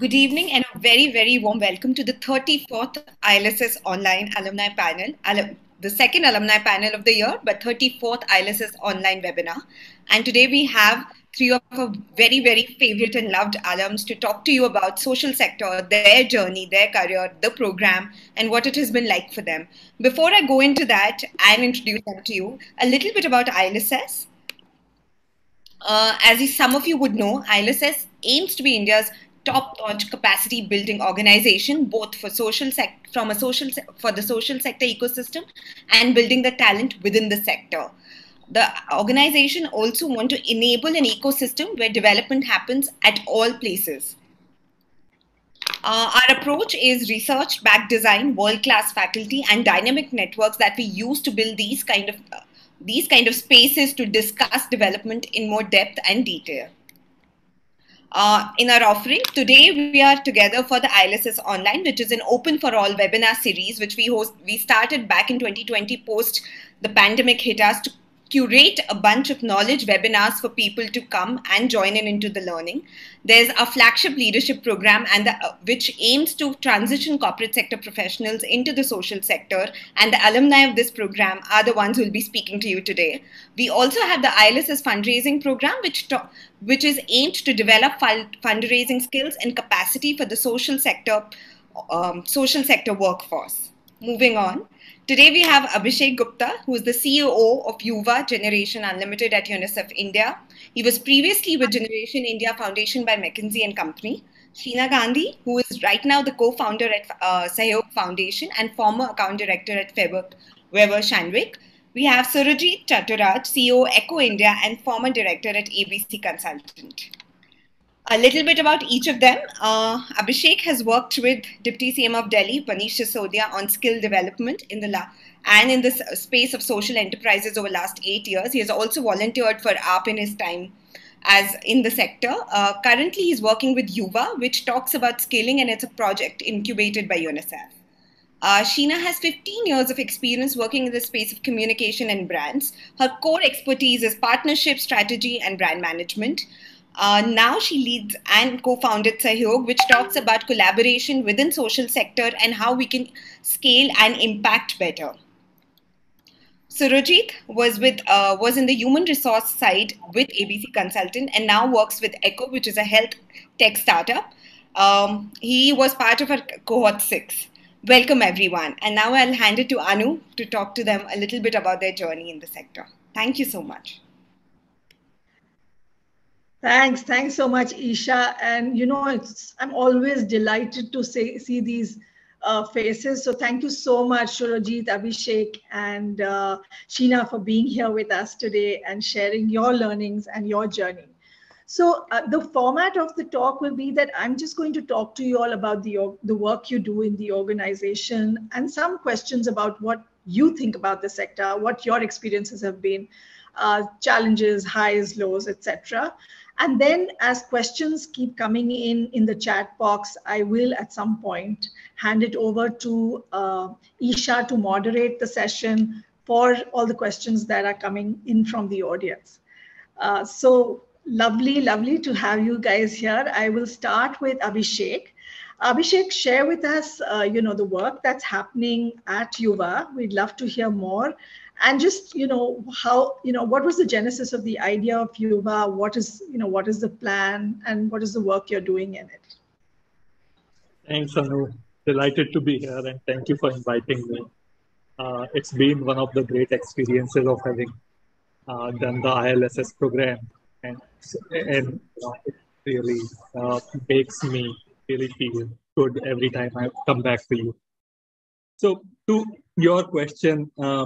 Good evening and a very, very warm welcome to the 34th ILSS Online Alumni Panel, the second alumni panel of the year, but 34th ILSS Online webinar. And today we have three of our very, very favorite and loved alums to talk to you about social sector, their journey, their career, the program, and what it has been like for them. Before I go into that and introduce them to you, a little bit about ILSS. As some of you would know, ILSS aims to be India's top-notch capacity-building organization, both for for the social sector ecosystem and building the talent within the sector. The organization also want to enable an ecosystem where development happens at all places. Our approach is research-backed design, world-class faculty, and dynamic networks that we use to build these kind of spaces to discuss development in more depth and detail. In our offering, today we are together for the ILSS Online, which is an open for all webinar series, which we started back in 2020 post the pandemic hit us to curate a bunch of knowledge webinars for people to come and join in into the learning. There's a flagship leadership program which aims to transition corporate sector professionals into the social sector, and the alumni of this program are the ones who will be speaking to you today. We also have the ILSS fundraising program, which is aimed to develop fundraising skills and capacity for the social sector workforce. Moving on. Today we have Abhishek Gupta, who is the CEO of Yuva Generation Unlimited at UNICEF India. He was previously with Generation India Foundation by McKinsey and Company. Sheena Gandhi, who is right now the co-founder at Sahyog Foundation and former account director at Weber Shandwick. We have Surajit Chaturaj, CEO Echo India and former director at ABC Consultant. A little bit about each of them. Abhishek has worked with Deputy CM of Delhi, Manish Sisodia, on skill development in the space of social enterprises over the last 8 years. He has also volunteered for AAP in his time as in the sector. Currently, he's working with Yuva, which talks about scaling, and it's a project incubated by UNICEF. Sheena has 15 years of experience working in the space of communication and brands. Her core expertise is partnership, strategy, and brand management. Now she leads and co-founded Sahyog, which talks about collaboration within social sector and how we can scale and impact better. Surajit was in the human resource side with ABC Consultant and now works with Echo, which is a health tech startup. He was part of our cohort 6. Welcome everyone. And now I'll hand it to Anu to talk to them a little bit about their journey in the sector. Thank you so much. Thanks so much, Isha. And I'm always delighted to see these faces. So thank you so much, Surajit, Abhishek, and Sheena for being here with us today and sharing your learnings and your journey. So the format of the talk will be that I'm just going to talk to you all about the work you do in the organization and some questions about what you think about the sector, what your experiences have been, challenges, highs, lows, etc. And then as questions keep coming in the chat box, I will at some point hand it over to Isha to moderate the session for all the questions that are coming in from the audience. So lovely to have you guys here. I will start with Abhishek. Abhishek, share with us, the work that's happening at Yuva. We'd love to hear more. And just, what was the genesis of the idea of Yuva? What is the plan and what is the work you're doing in it? Thanks, Anu. Delighted to be here and thank you for inviting me. It's been one of the great experiences of having done the ILSS program, and it really makes me really feel good every time I come back to you. So to your question,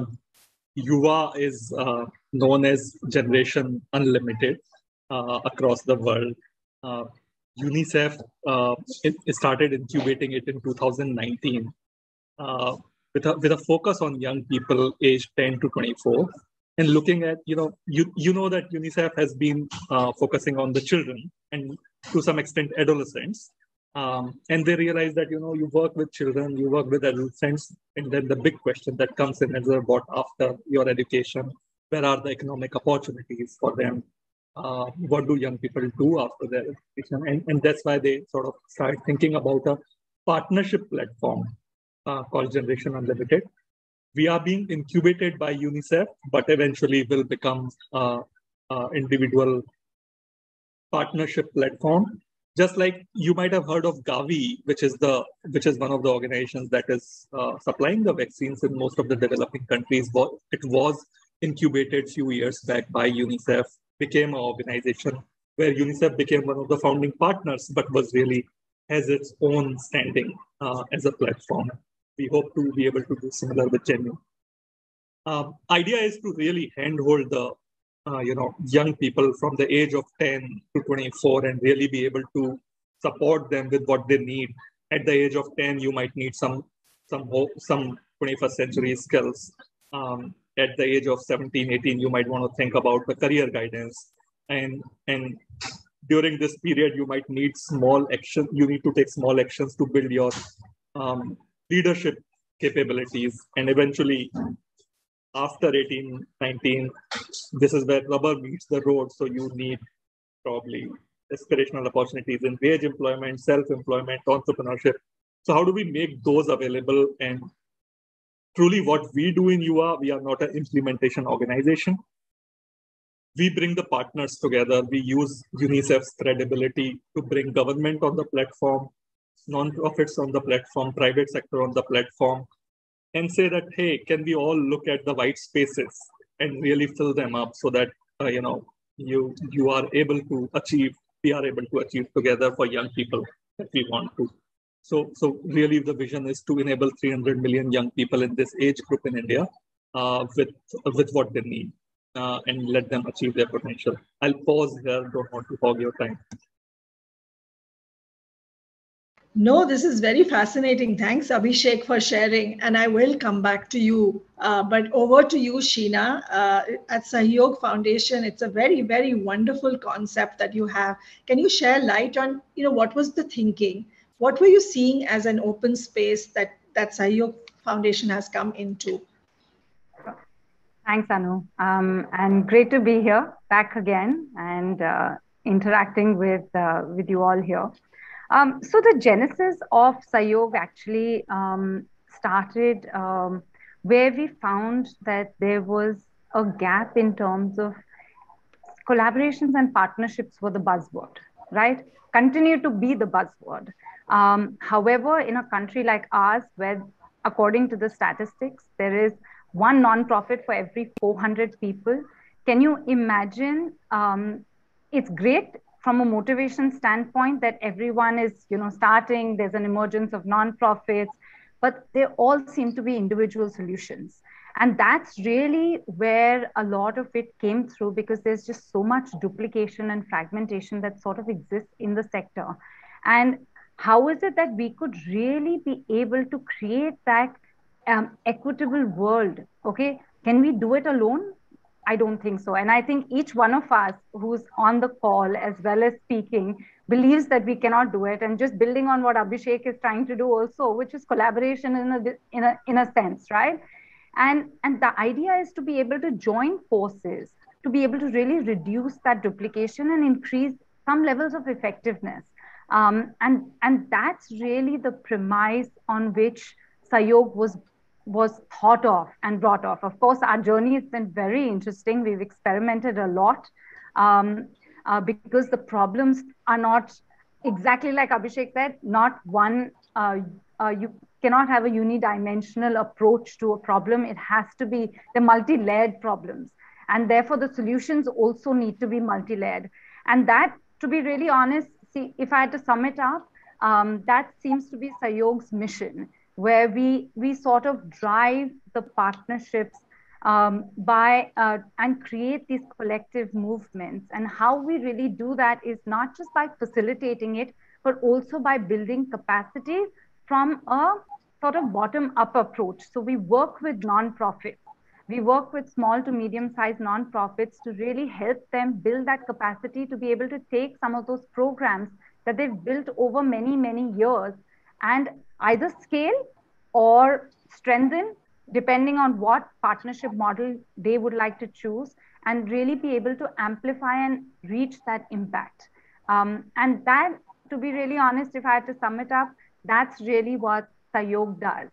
Yuva is known as Generation Unlimited across the world. UNICEF it started incubating it in 2019 with a focus on young people aged 10 to 24, and looking at you know that UNICEF has been focusing on the children and to some extent adolescents. And they realize that, you work with children, you work with adolescents, and then the big question that comes in is what after your education, where are the economic opportunities for them? what do young people do after their education? And that's why they sort of start thinking about a partnership platform called Generation Unlimited. We are being incubated by UNICEF, but eventually will become individual partnership platform. Just like you might have heard of Gavi, which is one of the organizations that is supplying the vaccines in most of the developing countries. It was incubated few years back by UNICEF, became an organization where UNICEF became one of the founding partners, but was really has its own standing as a platform. We hope to be able to do similar with Genu. Idea is to really handhold the young people from the age of 10 to 24 and really be able to support them with what they need. At the age of 10, you might need some 21st century skills. At the age of 17, 18, you might want to think about the career guidance. And during this period, you might need small action. You need to take small actions to build your leadership capabilities. And eventually, after 18, 19, this is where rubber meets the road. So you need probably aspirational opportunities in wage employment, self-employment, entrepreneurship. So how do we make those available? And truly what we do in UA, we are not an implementation organization. We bring the partners together. We use UNICEF's credibility to bring government on the platform, non-profits on the platform, private sector on the platform, and say that, hey, can we all look at the white spaces and really fill them up so that you are able to achieve, we are able to achieve together for young people that we want to. So really the vision is to enable 300 million young people in this age group in India with what they need and let them achieve their potential. I'll pause here, don't want to hog your time. No, this is very fascinating. Thanks, Abhishek, for sharing. And I will come back to you. But over to you, Sheena. At Sahyog Foundation, it's a very, very wonderful concept that you have. Can you share light on, what was the thinking? What were you seeing as an open space that Sahyog Foundation has come into? Thanks, Anu. And great to be here, back again, and interacting with you all here. So the genesis of Sahyog actually started where we found that there was a gap in terms of collaborations and partnerships were the buzzword, right? Continue to be the buzzword. However, in a country like ours, where according to the statistics, there is one nonprofit for every 400 people, can you imagine? It's great from a motivation standpoint that everyone is, starting, there's an emergence of nonprofits, but they all seem to be individual solutions. And that's really where a lot of it came through, because there's just so much duplication and fragmentation that sort of exists in the sector. And how is it that we could really be able to create that equitable world? Okay, can we do it alone? I don't think so. And I think each one of us who's on the call as well as speaking believes that we cannot do it. And just building on what Abhishek is trying to do also, which is collaboration in a sense, right? And the idea is to be able to join forces, to be able to really reduce that duplication and increase some levels of effectiveness. And that's really the premise on which Sahyog was thought of and brought off. Of course, our journey has been very interesting. We've experimented a lot because the problems are not exactly like Abhishek said, not one, you cannot have a unidimensional approach to a problem. It has to be the multi-layered problems. And therefore, the solutions also need to be multi-layered. And that, to be really honest, see, if I had to sum it up, that seems to be Sahyog's mission, where we sort of drive the partnerships and create these collective movements. And how we really do that is not just by facilitating it, but also by building capacity from a sort of bottom-up approach. So we work with nonprofits. We work with small to medium-sized nonprofits to really help them build that capacity to be able to take some of those programs that they've built over many, many years and either scale or strengthen, depending on what partnership model they would like to choose, and really be able to amplify and reach that impact. And that, to be really honest, if I had to sum it up, that's really what Sahyog does.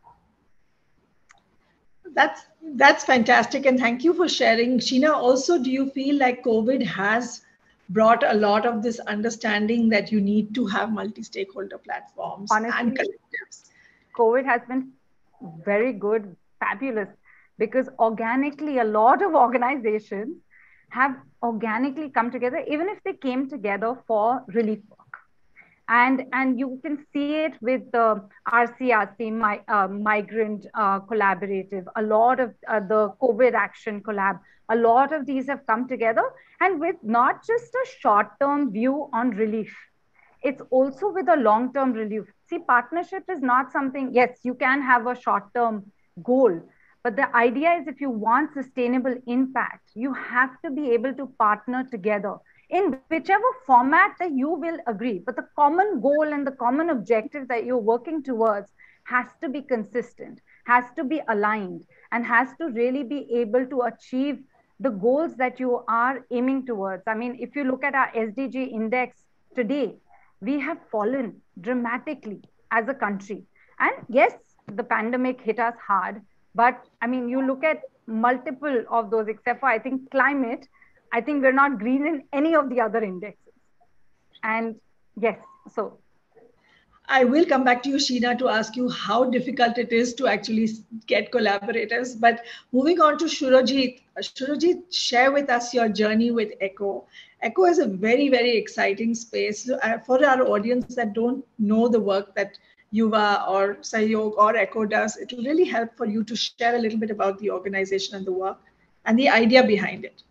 That's fantastic, and thank you for sharing, Sheena. Also, do you feel like COVID has brought a lot of this understanding that you need to have multi-stakeholder platforms and Honestly, collectives? COVID has been very good, fabulous, because organically, a lot of organizations have organically come together, even if they came together for relief work. And you can see it with the RCRC, Migrant Collaborative, a lot of the COVID Action Collab, a lot of these have come together, and with not just a short-term view on relief, it's also with a long-term relief. See, partnership is not something, yes, you can have a short-term goal, but the idea is if you want sustainable impact, you have to be able to partner together in whichever format that you will agree. But the common goal and the common objective that you're working towards has to be consistent, has to be aligned, and has to really be able to achieve the goals that you are aiming towards. I mean, if you look at our SDG index today, we have fallen dramatically as a country. And yes, the pandemic hit us hard. But I mean, you look at multiple of those, except for, I think, climate, I think we're not green in any of the other indexes. And yes, so. I will come back to you, Sheena, to ask you how difficult it is to actually get collaborators. But moving on to Surojit. Surojit, share with us your journey with ECHO. ECHO is a very, very exciting space. For our audience that don't know the work that Yuva or Sahyog or ECHO does, it will really help for you to share a little bit about the organization and the work and the idea behind it.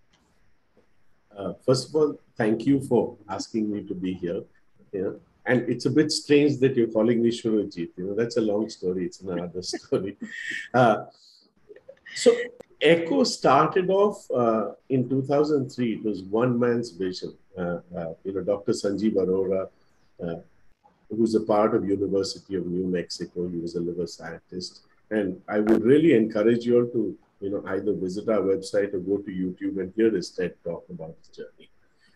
First of all, thank you for asking me to be here. And it's a bit strange that you're calling me Surojit. That's a long story. It's another story. So ECHO started off in 2003. It was one man's vision. Dr. Sanjeev Arora, who's a part of University of New Mexico. He was a liver scientist. And I would really encourage you all to either visit our website or go to YouTube and hear his TED talk about his journey.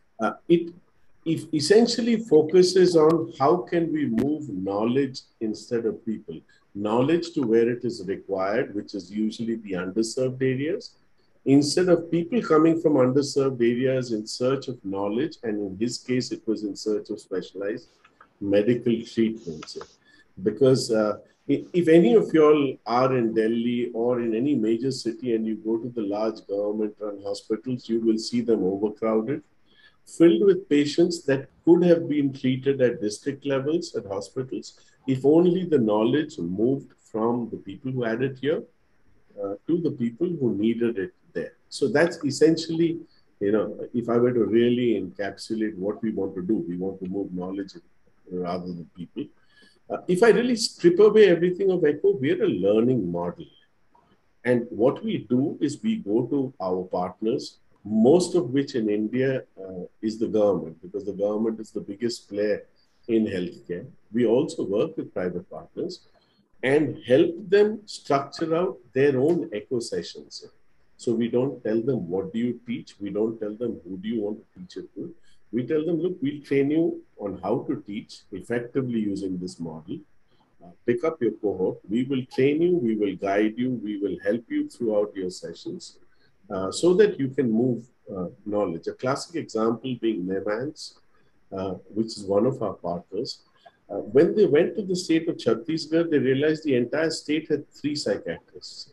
It essentially focuses on how can we move knowledge instead of people. Knowledge to where it is required, which is usually the underserved areas, instead of people coming from underserved areas in search of knowledge. And in his case, it was in search of specialized medical treatments. Because if any of you all are in Delhi or in any major city and you go to the large government-run hospitals, you will see them overcrowded, filled with patients that could have been treated at district levels at hospitals, if only the knowledge moved from the people who had it here to the people who needed it there. So that's essentially, if I were to really encapsulate what we want to do, we want to move knowledge rather than people. If I really strip away everything of ECHO, we're a learning model. And what we do is we go to our partners, most of which in India is the government, because the government is the biggest player in healthcare. We also work with private partners and help them structure out their own ECHO sessions. So we don't tell them, what do you teach? We don't tell them, who do you want to teach it to? We tell them, look, we'll train you on how to teach effectively using this model. Pick up your cohort. We will train you. We will guide you. We will help you throughout your sessions. So that you can move knowledge. A classic example being NEMANS, which is one of our partners. When they went to the state of Chhattisgarh, they realized the entire state had 3 psychiatrists.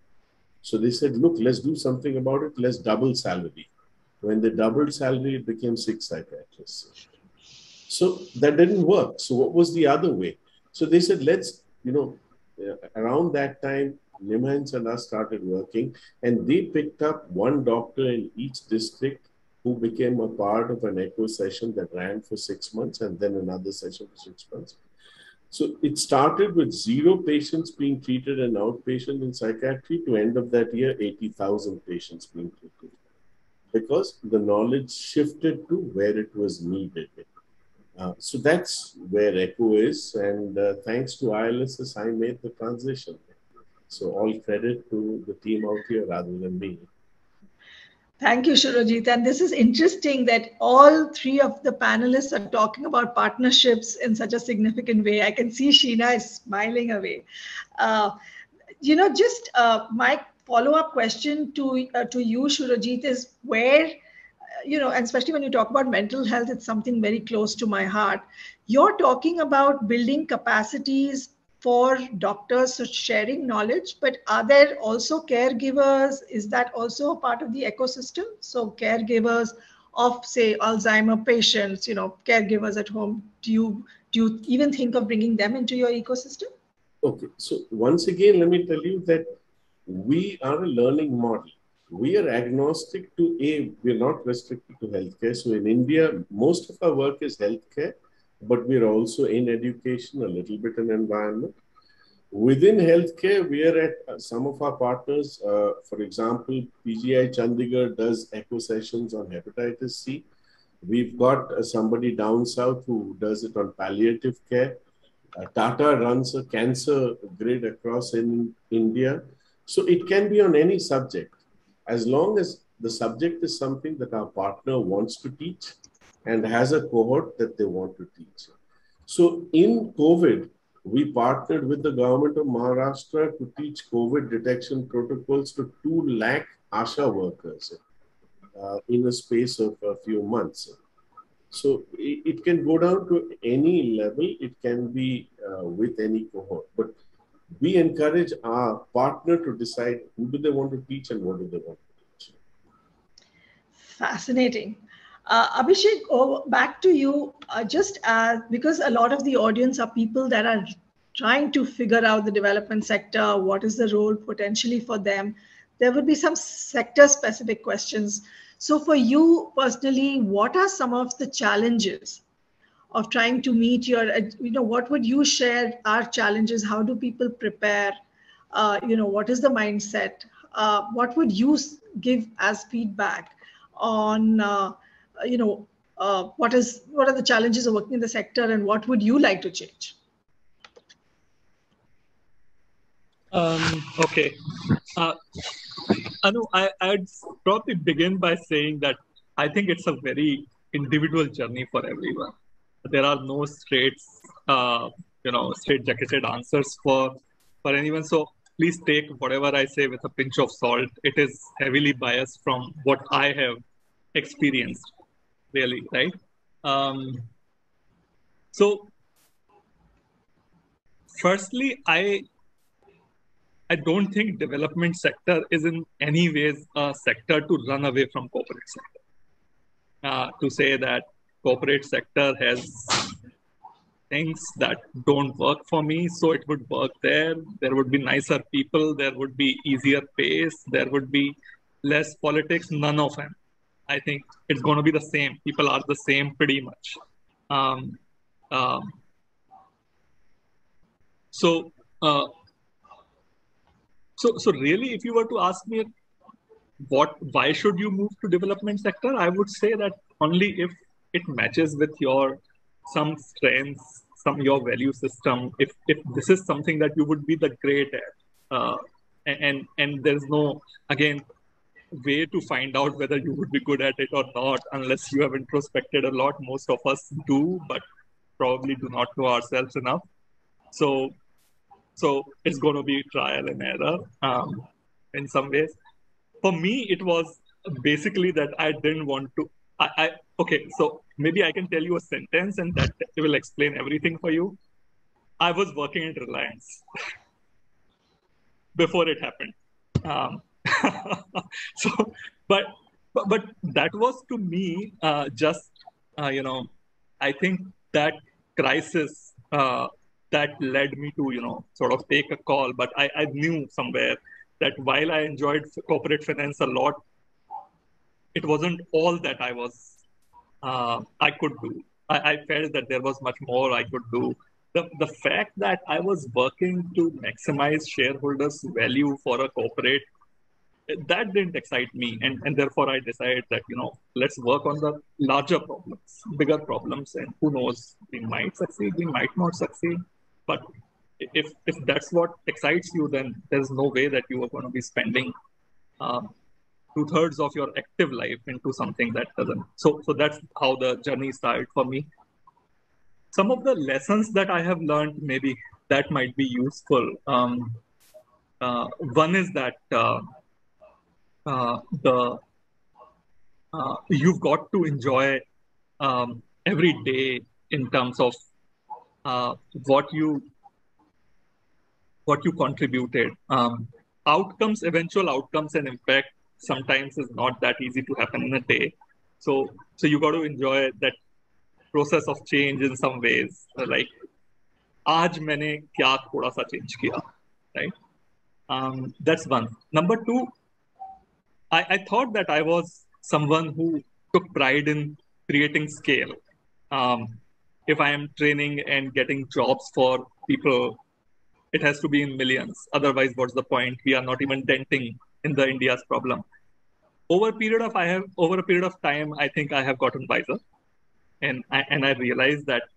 So they said, look, let's do something about it. Let's double salary. When they doubled salary, it became 6 psychiatrists. So that didn't work. So what was the other way? So they said, let's, around that time, NIMHANS and us started working, and they picked up one doctor in each district who became a part of an ECHO session that ran for 6 months and then another session for 6 months. So it started with 0 patients being treated in outpatient in psychiatry to end of that year, 80,000 patients being treated. Because the knowledge shifted to where it was needed. So that's where ECHO is. And thanks to ILSS, I made the transition. So all credit to the team out here rather than me. Thank you, Shurajit. And this is interesting that all three of the panelists are talking about partnerships in such a significant way. I can see Sheena is smiling away. Uh, just my follow-up question to you, Shurajit, is where, and especially when you talk about mental health, it's something very close to my heart. You're talking about building capacities for doctors for sharing knowledge, but are there also caregivers? Is that also a part of the ecosystem? So caregivers of, say, Alzheimer patients, caregivers at home, do you even think of bringing them into your ecosystem? Okay, so once again, let me tell you that we are a learning model. We are agnostic to we're not restricted to healthcare. So in India, most of our work is healthcare, but we're also in education, a little bit in environment. Within healthcare, we are at some of our partners. For example, PGI Chandigarh does echo sessions on hepatitis C. We've got somebody down south who does it on palliative care. Tata runs a cancer grid across in India. So it can be on any subject, as long as the subject is something that our partner wants to teach and has a cohort that they want to teach. So in COVID, we partnered with the government of Maharashtra to teach COVID detection protocols to 2 lakh ASHA workers in a space of a few months. So it can go down to any level. It can be with any cohort. But we encourage our partner to decide who do they want to teach and what do they want to teach. Fascinating. Abhishek, back to you. Just because a lot of the audience are people that are trying to figure out the development sector, what is the role potentially for them, there would be some sector-specific questions. So for you personally, what are some of the challenges of trying to meet your, what would you share are challenges? How do people prepare? What is the mindset? What would you give as feedback on, what are the challenges of working in the sector and what would you like to change? Okay. Anu, I'd probably begin by saying that I think it's a very individual journey for everyone. There are no straight-jacketed answers for anyone. So please take whatever I say with a pinch of salt. It is heavily biased from what I have experienced, really, right? So firstly, I don't think development sector is in any ways a sector to run away from corporate sector. To say that corporate sector has things that don't work for me, so it would work there. There would be nicer people, there would be easier pace, there would be less politics, none of them. I think it's going to be the same. People are the same pretty much. So really, if you were to ask me why should you move to development sector, I would say that only if it matches with some strengths, your value system. If this is something that you would be the great at, and there's no, again, way to find out whether you would be good at it or not unless you have introspected a lot. Most of us do, but probably do not know ourselves enough. So it's going to be trial and error in some ways. For me, it was basically that I didn't want to. Okay, so maybe I can tell you a sentence and that will explain everything for you. I was working in Reliance before it happened. But that was to me I think that crisis that led me to sort of take a call. But I knew somewhere that while I enjoyed corporate finance a lot, it wasn't all that I could do. I felt that there was much more I could do. The fact that I was working to maximize shareholders' value for a corporate, that didn't excite me. And therefore I decided that, let's work on the larger problems, bigger problems, and who knows, we might succeed, we might not succeed. But if that's what excites you, then there's no way that you are going to be spending 2/3 of your active life into something that doesn't. So that's how the journey started for me. Some of the lessons that I have learned, maybe that might be useful. One is that you've got to enjoy every day in terms of what you contributed. Eventual outcomes and impact sometimes is not that easy to happen in a day. So you got to enjoy that process of change in some ways. Like, आज मैंने क्या थोड़ा सा change किया, right? That's one. Number two, I thought that I was someone who took pride in creating scale. If I am training and getting jobs for people, it has to be in millions. Otherwise, what's the point? We are not even denting in the India's problem. Over a period of time, I think I have gotten wiser, and I realized that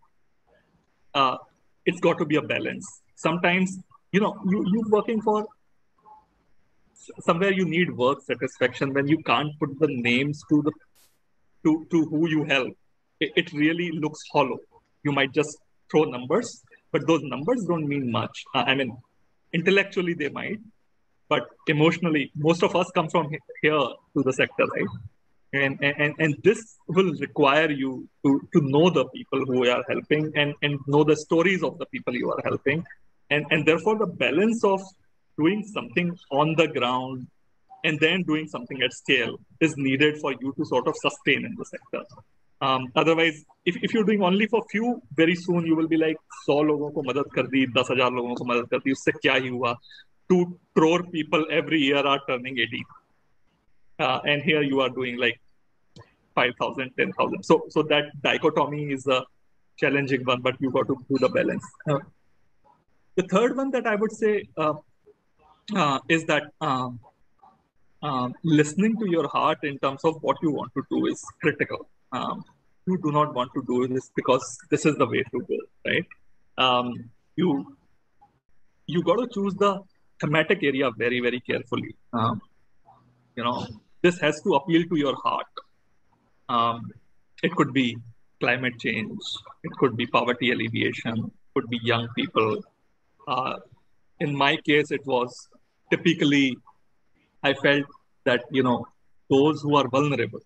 it's got to be a balance. Sometimes, you're working for somewhere, you need work satisfaction. When you can't put the names to who you help, it really looks hollow. You might just throw numbers, but those numbers don't mean much. I mean, intellectually they might, but emotionally, most of us come from here to the sector, right? And this will require you to know the people who you are helping and know the stories of the people you are helping. And therefore, the balance of doing something on the ground and then doing something at scale is needed for you to sort of sustain in the sector. Otherwise, if you're doing only for few, very soon you will be like, 100 लोगों को मदद कर दी, 10,000 लोगों को मदद कर दी, उससे क्या ही हुआ? 2 crore people every year are turning 18. And here you are doing like 5,000, 10,000. So that dichotomy is a challenging one, but you got to do the balance. The third one that I would say is that listening to your heart in terms of what you want to do is critical. You do not want to do this because this is the way to go, right? You got to choose the thematic area very, very carefully. This has to appeal to your heart. It could be climate change. It could be poverty alleviation. It could be young people. In my case, it was typically, I felt that, those who are vulnerable,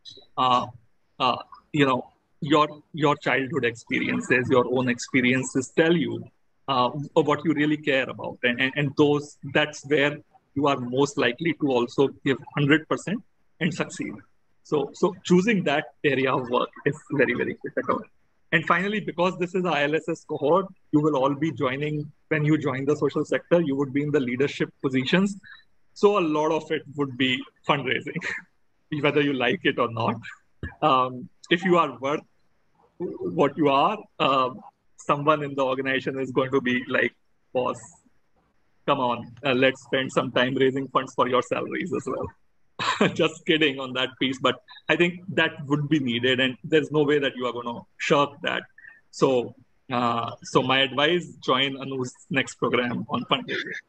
your childhood experiences, your own experiences tell you what you really care about. And that's where you are most likely to also give 100% and succeed. So choosing that area of work is very, very critical. And finally, because this is ILSS cohort, you will all be joining, when you join the social sector, you would be in the leadership positions. So a lot of it would be fundraising, whether you like it or not. If you are worth what you are, someone in the organization is going to be like, boss, come on, let's spend some time raising funds for your salaries as well. Just kidding on that piece, but I think that would be needed, and there's no way that you are going to shirk that. So my advice: join Anu's next program on fundraising.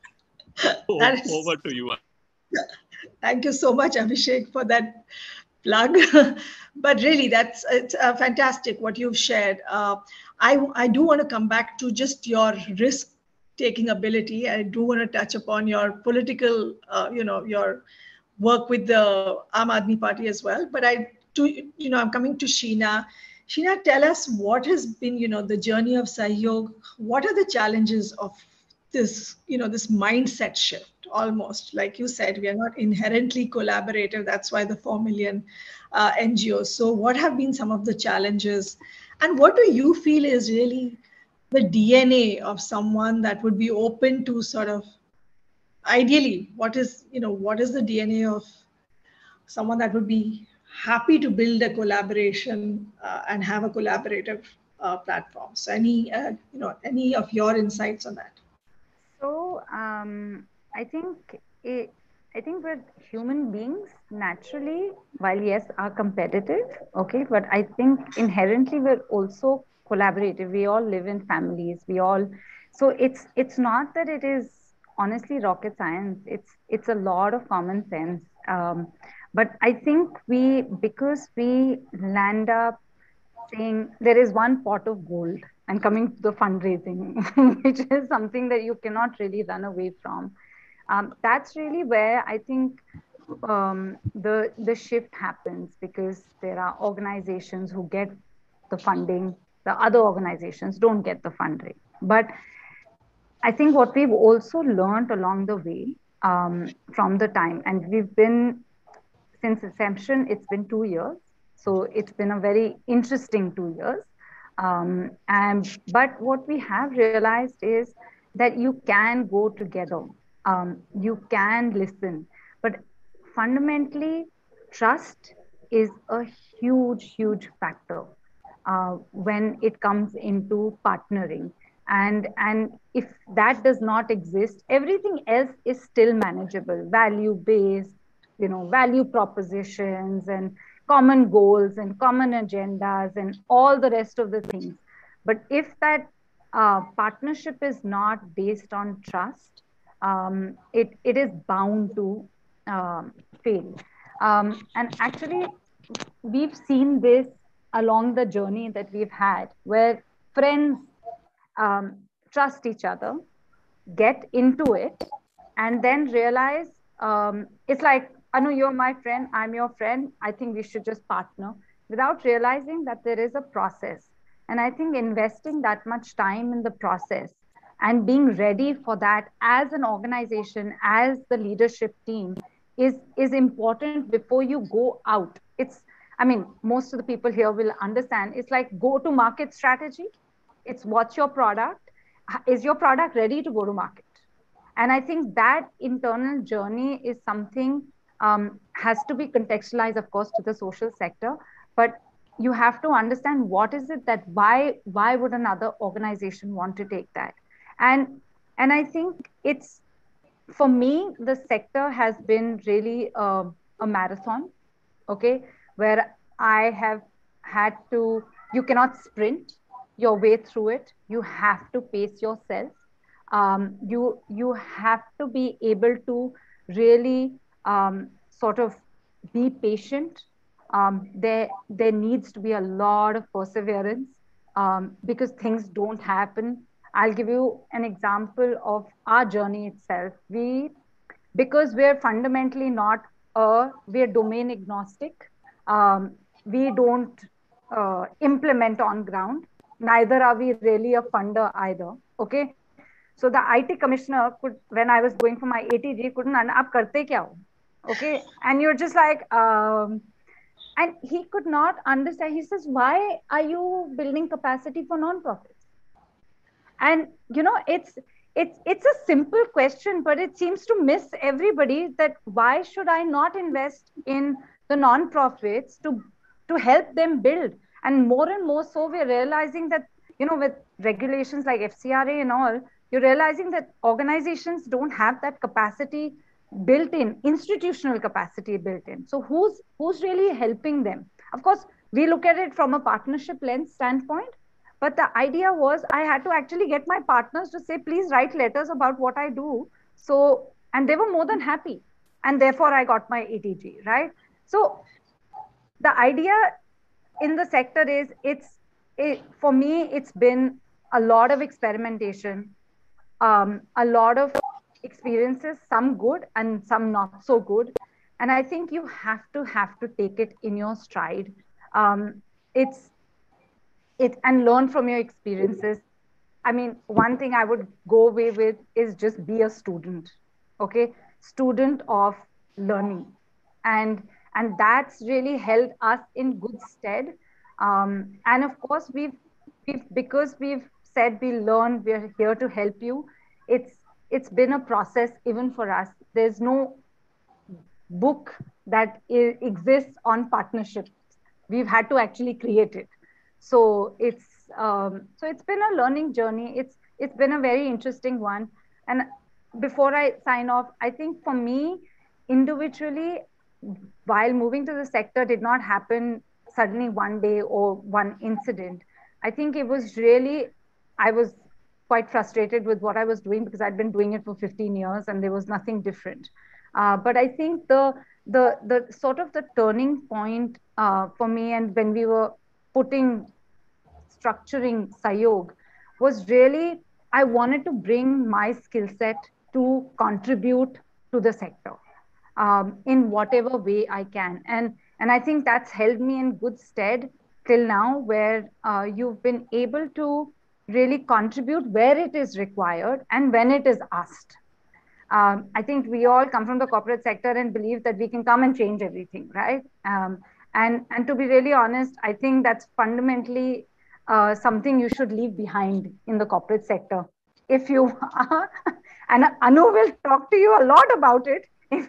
Over to you. Thank you so much, Abhishek, for that plug. But really, it's fantastic what you've shared. I do want to come back to just your risk-taking ability. I do want to touch upon your political, your work with the Aam Aadmi Party as well. But I'm coming to Sheena. Sheena, tell us what has been, the journey of Sahyog. What are the challenges of this, this mindset shift? Almost like you said, we are not inherently collaborative. That's why the 4 million NGOs. So what have been some of the challenges, and what do you feel is really the DNA of someone that would be open to sort of, ideally, what is the DNA of someone that would be happy to build a collaboration and have a collaborative platform? So any of your insights on that? So I think with human beings, naturally, while yes, are competitive, okay, but I think inherently we're also collaborative. We all live in families. So it's not that it is honestly rocket science. It's a lot of common sense. But I think because we land up saying there is one pot of gold, and coming to the fundraising, which is something that you cannot really run away from. That's really where I think the shift happens, because there are organizations who get the funding, the other organizations don't get the funding. But I think what we've also learned along the way, from the time, and we've been since inception, it's been 2 years. So it's been a very interesting 2 years. But what we have realized is that you can go together, you can listen, but fundamentally, trust is a huge factor when it comes into partnering. And if that does not exist, everything else is still manageable, value based, value propositions and common goals and common agendas and all the rest of the things. But if that partnership is not based on trust, it is bound to fail. And actually, we've seen this along the journey that we've had, where friends um, trust each other, get into it, and then realize, it's like, Anu, you're my friend, I'm your friend, I think we should just partner, without realizing that there is a process. And I think investing that much time in the process and being ready for that as an organization, as the leadership team, is important before you go out. I mean, most of the people here will understand, it's like go to market strategy. It's what's your product? Is your product ready to go to market? And I think that internal journey is something, has to be contextualized, of course, to the social sector. But you have to understand what is it that why would another organization want to take that? And I think it's, for me, the sector has been really a marathon, okay, where I have had to, you cannot sprint your way through it. You have to pace yourself. You have to be able to really sort of be patient. There needs to be a lot of perseverance, because things don't happen. I'll give you an example of our journey itself. Because we're fundamentally not we're domain agnostic. We don't implement on ground. Neither are we really a funder either. Okay. So the IT commissioner could, when I was going for my ATG, couldn't, "Aap karte kya ho?" Okay. And you're just like, and he could not understand. He says, "Why are you building capacity for non-profits?" And it's a simple question, but it seems to miss everybody, that why should I not invest in the non-profits to help them build? And more so, we're realizing that, with regulations like FCRA and all, you're realizing that organizations don't have that capacity built in, institutional capacity built in. So who's really helping them? Of course, we look at it from a partnership lens standpoint, but the idea was I had to actually get my partners to say, please write letters about what I do. So, and they were more than happy. And therefore I got my ATG, right? So the idea in the sector is, for me, it's been a lot of experimentation, a lot of experiences, some good and some not so good. And I think you have to take it in your stride. It's it and learn from your experiences. I mean, one thing I would go away with is just be a student, okay? Student of learning. And that's really held us in good stead. And of course, because we've said we learn, we're here to help you. It's been a process even for us. There's no book that exists on partnerships. We've had to actually create it. So it's been a learning journey. It's been a very interesting one. And before I sign off, I think for me, individually, while moving to the sector did not happen suddenly one day or one incident. I think it was really, I was quite frustrated with what I was doing because I'd been doing it for 15 years and there was nothing different. But I think the sort of the turning point for me, and when we were structuring Sayog, was really I wanted to bring my skill set to contribute to the sector in whatever way I can. And I think that's held me in good stead till now, where you've been able to really contribute where it is required and when it is asked. I think we all come from the corporate sector and believe that we can come and change everything, right? And to be really honest, I think that's fundamentally something you should leave behind in the corporate sector. If you and Anu will talk to you a lot about it if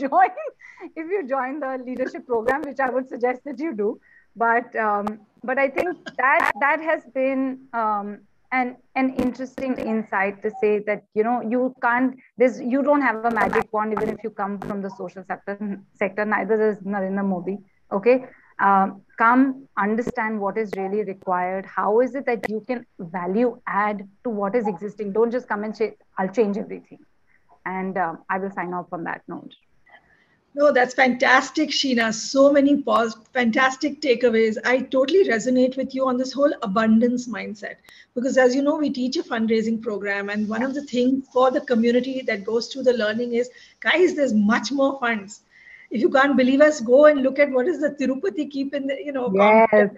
you join the leadership program, which I would suggest that you do. But I think that has been an interesting insight to say that you don't have a magic wand even if you come from the social sector. Neither does Narendra Modi. Okay, come understand what is really required. How is it that you can value add to what is existing? Don't just come and say I'll change everything. And I will sign off on that note. No, that's fantastic, Sheena. So many fantastic takeaways. I totally resonate with you on this whole abundance mindset. Because as you know, we teach a fundraising program. And one of the things for the community that goes through the learning is, guys, there's much more funds. If you can't believe us, go and look at what is the Tirupati keep in the, yes.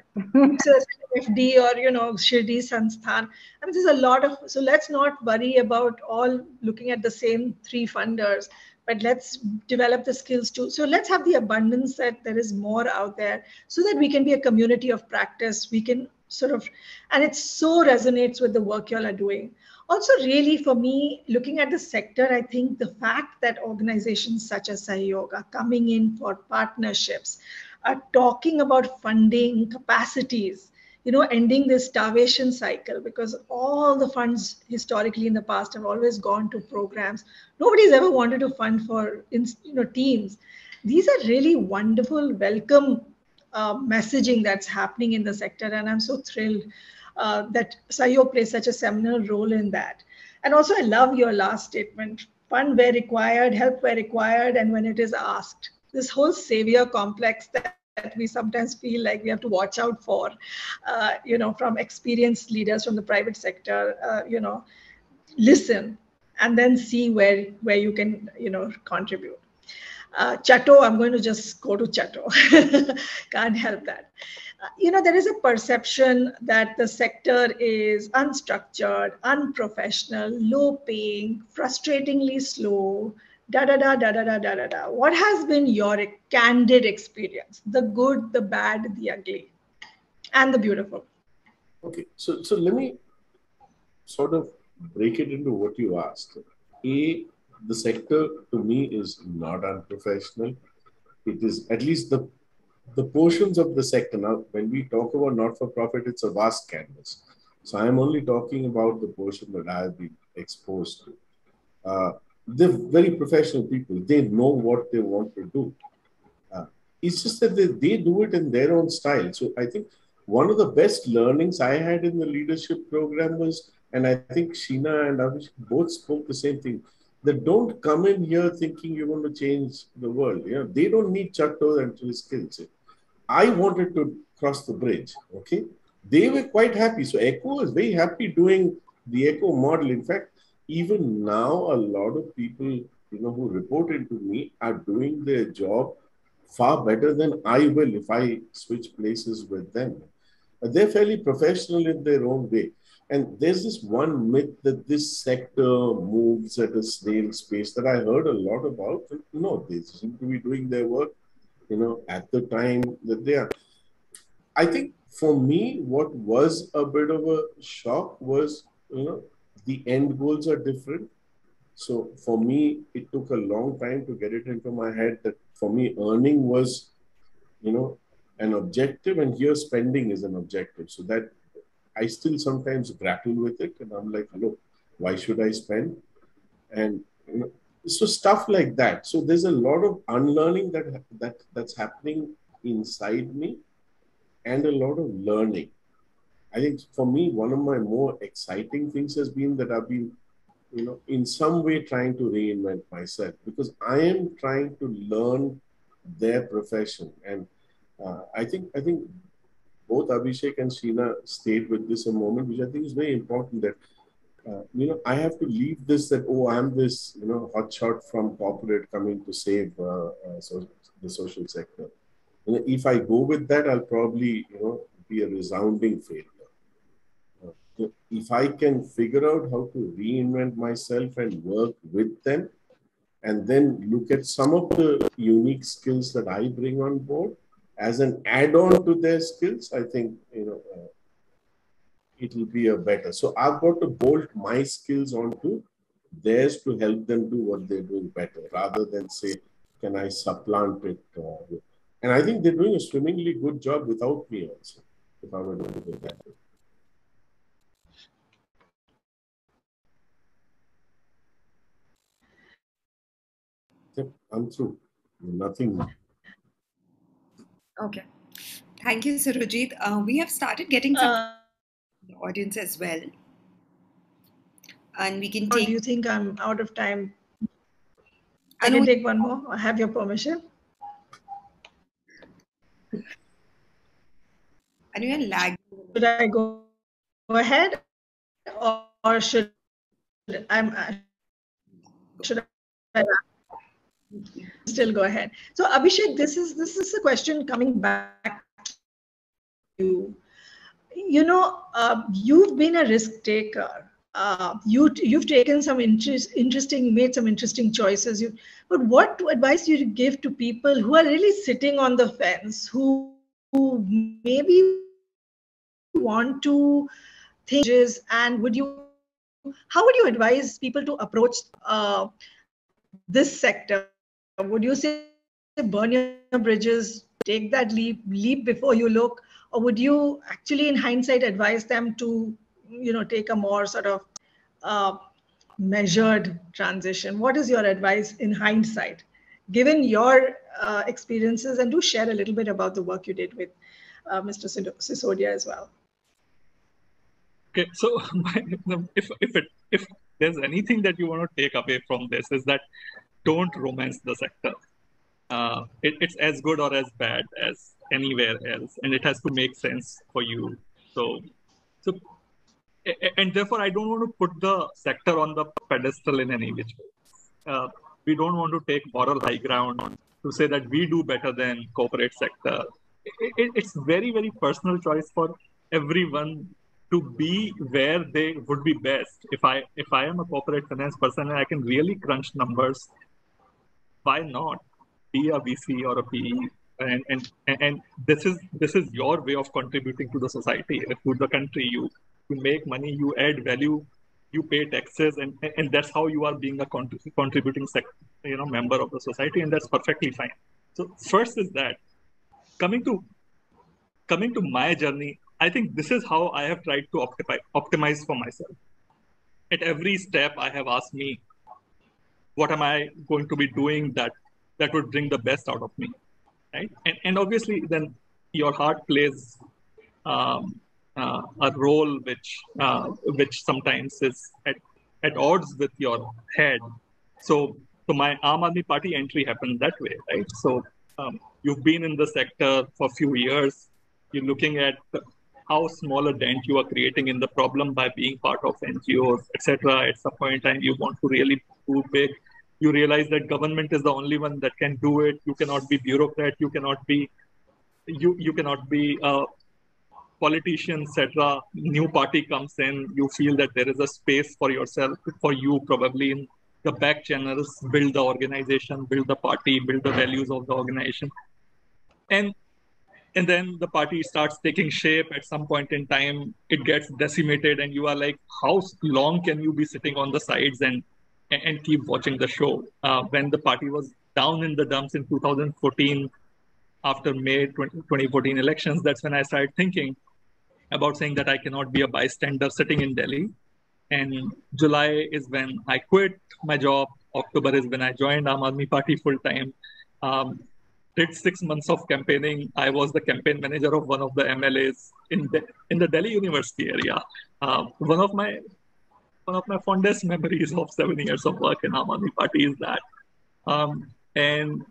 FD or, Shirdi Sansthan. I mean, there's a lot of, so let's not worry about all looking at the same 3 funders, but let's develop the skills too. So let's have the abundance that there is more out there so that we can be a community of practice. We can sort of, and it so resonates with the work y'all are doing. Also, really, for me, looking at the sector, I think the fact that organizations such as Sahyog are coming in for partnerships, are talking about funding capacities, ending this starvation cycle, because all the funds historically in the past have always gone to programs. Nobody's ever wanted to fund for, teams. These are really wonderful, welcome messaging that's happening in the sector. And I'm so thrilled that Sahyog plays such a seminal role in that. And also, I love your last statement: fund where required, help where required, and when it is asked. This whole savior complex that we sometimes feel like we have to watch out for, from experienced leaders from the private sector, listen and then see where you can, contribute. Chatto, I'm going to just go to Chatto. Can't help that. There is a perception that the sector is unstructured, unprofessional, low paying, frustratingly slow, What has been your candid experience? The good, the bad, the ugly, and the beautiful. Okay, so let me sort of break it into what you asked. The sector to me is not unprofessional. It is at least the portions of the sector. Now, when we talk about not-for-profit, it's a vast canvas. So I'm only talking about the portion that I have been exposed to. They're very professional people. They know what they want to do. It's just that they do it in their own style. So I think one of the best learnings I had in the leadership program was, and I think Sheena and Abhishek both spoke the same thing, that don't come in here thinking you're going to change the world. They don't need Chatto and his skills. I wanted to cross the bridge. Okay, they were quite happy. So ECHO is very happy doing the ECHO model. In fact, even now, a lot of people, who report into me are doing their job far better than I will if I switch places with them. They're fairly professional in their own way. And there's this one myth that this sector moves at a snail's pace that I heard a lot about. No, they seem to be doing their work, at the time that they are. I think for me, what was a bit of a shock was, the end goals are different. So for me, it took a long time to get it into my head that for me, earning was, an objective, and here spending is an objective. So that I still sometimes grapple with it, and I'm like, look, why should I spend? And so stuff like that. So there's a lot of unlearning that's happening inside me, and a lot of learning. I think for me, one of my more exciting things has been that I've been, in some way trying to reinvent myself, because I am trying to learn their profession. And I think both Abhishek and Sheena stayed with this a moment, which I think is very important, that I have to leave this that, oh, I'm this, hotshot from corporate coming to save the social sector. If I go with that, I'll probably, be a resounding failure. If I can figure out how to reinvent myself and work with them, and then look at some of the unique skills that I bring on board as an add-on to their skills, I think, it will be a better. So I've got to bolt my skills onto theirs to help them do what they're doing better, rather than say, can I supplant it? And I think they're doing a swimmingly good job without me also, if I were to do it that way. Yep, I'm through. Nothing more. Okay. Thank you, Surojit. We have started getting some the audience as well. And we can Or take... do you think I'm out of time? I can take one more. I have your permission. And we are lagging. Should I go ahead, or should I still go ahead? So Abhishek, this is a question coming back to you. You've been a risk taker. You've taken some made some interesting choices. But what advice do you give to people who are really sitting on the fence, who maybe want to think, and how would you advise people to approach this sector? Would you say burn your bridges, take that leap before you look, or would you actually, in hindsight, advise them to, take a more sort of measured transition? What is your advice in hindsight, given your experiences, and do share a little bit about the work you did with Mr. Sisodia as well? Okay, so if there's anything that you want to take away from this, is that don't romance the sector. It's as good or as bad as anywhere else, and it has to make sense for you. So, and therefore, I don't want to put the sector on the pedestal in any which way. We don't want to take moral high ground to say that we do better than corporate sector. It's very, very personal choice for everyone to be where they would be best. If I am a corporate finance person and I can really crunch numbers, why not be a VC or a PE? And this is your way of contributing to the society, to the country. You make money, you add value, you pay taxes, and that's how you are being a contributing member of the society, and that's perfectly fine. So first is that. Coming to my journey, I think this is how I have tried to optimize for myself. At every step, I have asked me, what am I going to be doing that would bring the best out of me, right? And obviously, then your heart plays a role which sometimes is at odds with your head. So my Aam Aadmi Party entry happened that way, right? So you've been in the sector for a few years. You're looking at how small a dent you are creating in the problem by being part of NGOs, etc. At some point in time, you want to really do big. You realize that government is the only one that can do it. You cannot be bureaucrat. You cannot be a politician, etc. New party comes in. You feel that there is a space for yourself, for you probably in the back channels, build the organization, build the party, build the values of the organization. And then the party starts taking shape. At some point in time, it gets decimated, and you are like, how long can you be sitting on the sides and keep watching the show? When the party was down in the dumps in 2014, after May 2014 elections, that's when I started thinking about saying that I cannot be a bystander sitting in Delhi. And July is when I quit my job. October is when I joined Aam Aadmi Party full time. did 6 months of campaigning. I was the campaign manager of one of the MLAs in the Delhi University area. One of my fondest memories of 7 years of work in Aam Aadmi Party is that. And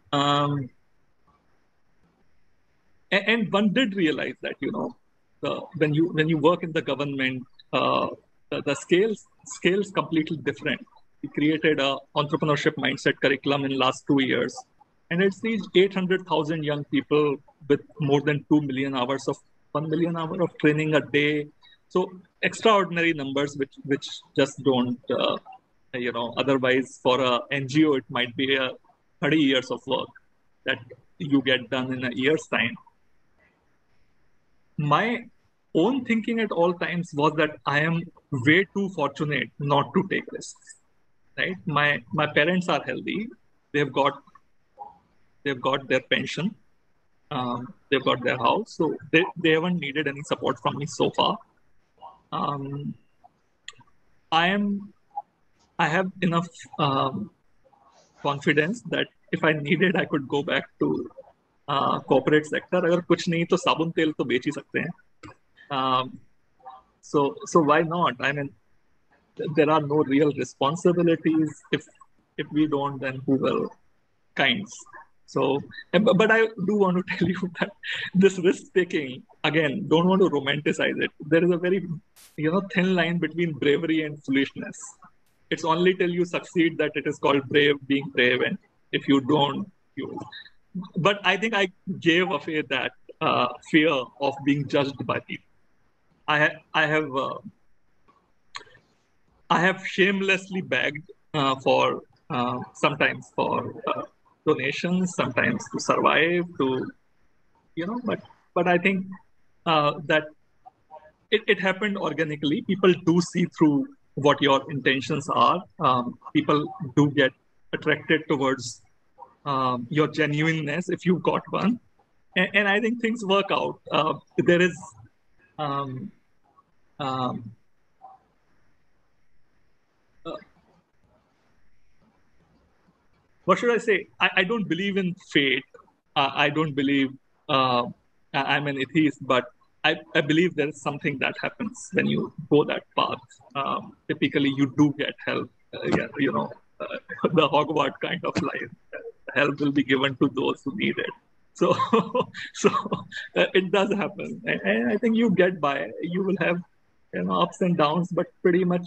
one did realize that, you know, when you work in the government, the scale's completely different. We created a entrepreneurship mindset curriculum in last 2 years, and it's reached 800,000 young people with more than 2 million hours of 1 million hour of training a day. So extraordinary numbers, which just don't, you know, otherwise for a NGO it might be 30 years of work that you get done in a year's time. My own thinking at all times was that I am way too fortunate not to take risks. Right? My parents are healthy. They've got their pension. They've got their house, so they haven't needed any support from me so far. I have enough confidence that if I needed, I could go back to corporate sector. अगर कुछ नहीं तो साबुन तेल तो बेच ही सकते हैं. So why not? I mean, there are no real responsibilities. If we don't, then who will? Kinds. So, but I do want to tell you that this risk taking, again, don't want to romanticize it. There is a very, you know, thin line between bravery and foolishness. It's only till you succeed that it is called being brave, and if you don't, you. But I think I gave away that fear of being judged by people. I have shamelessly begged for sometimes for donations, sometimes to survive, to, you know, but I think that it happened organically. People do see through what your intentions are. People do get attracted towards your genuineness if you've got one, and I think things work out. There is what should I say? I don't believe in fate. I don't believe I'm an atheist, but I believe there is something that happens when you go that path. Typically, you do get help. You know, the Hogwarts kind of life. Help will be given to those who need it. So, it does happen, and I think you get by. You will have, you know, ups and downs, but pretty much.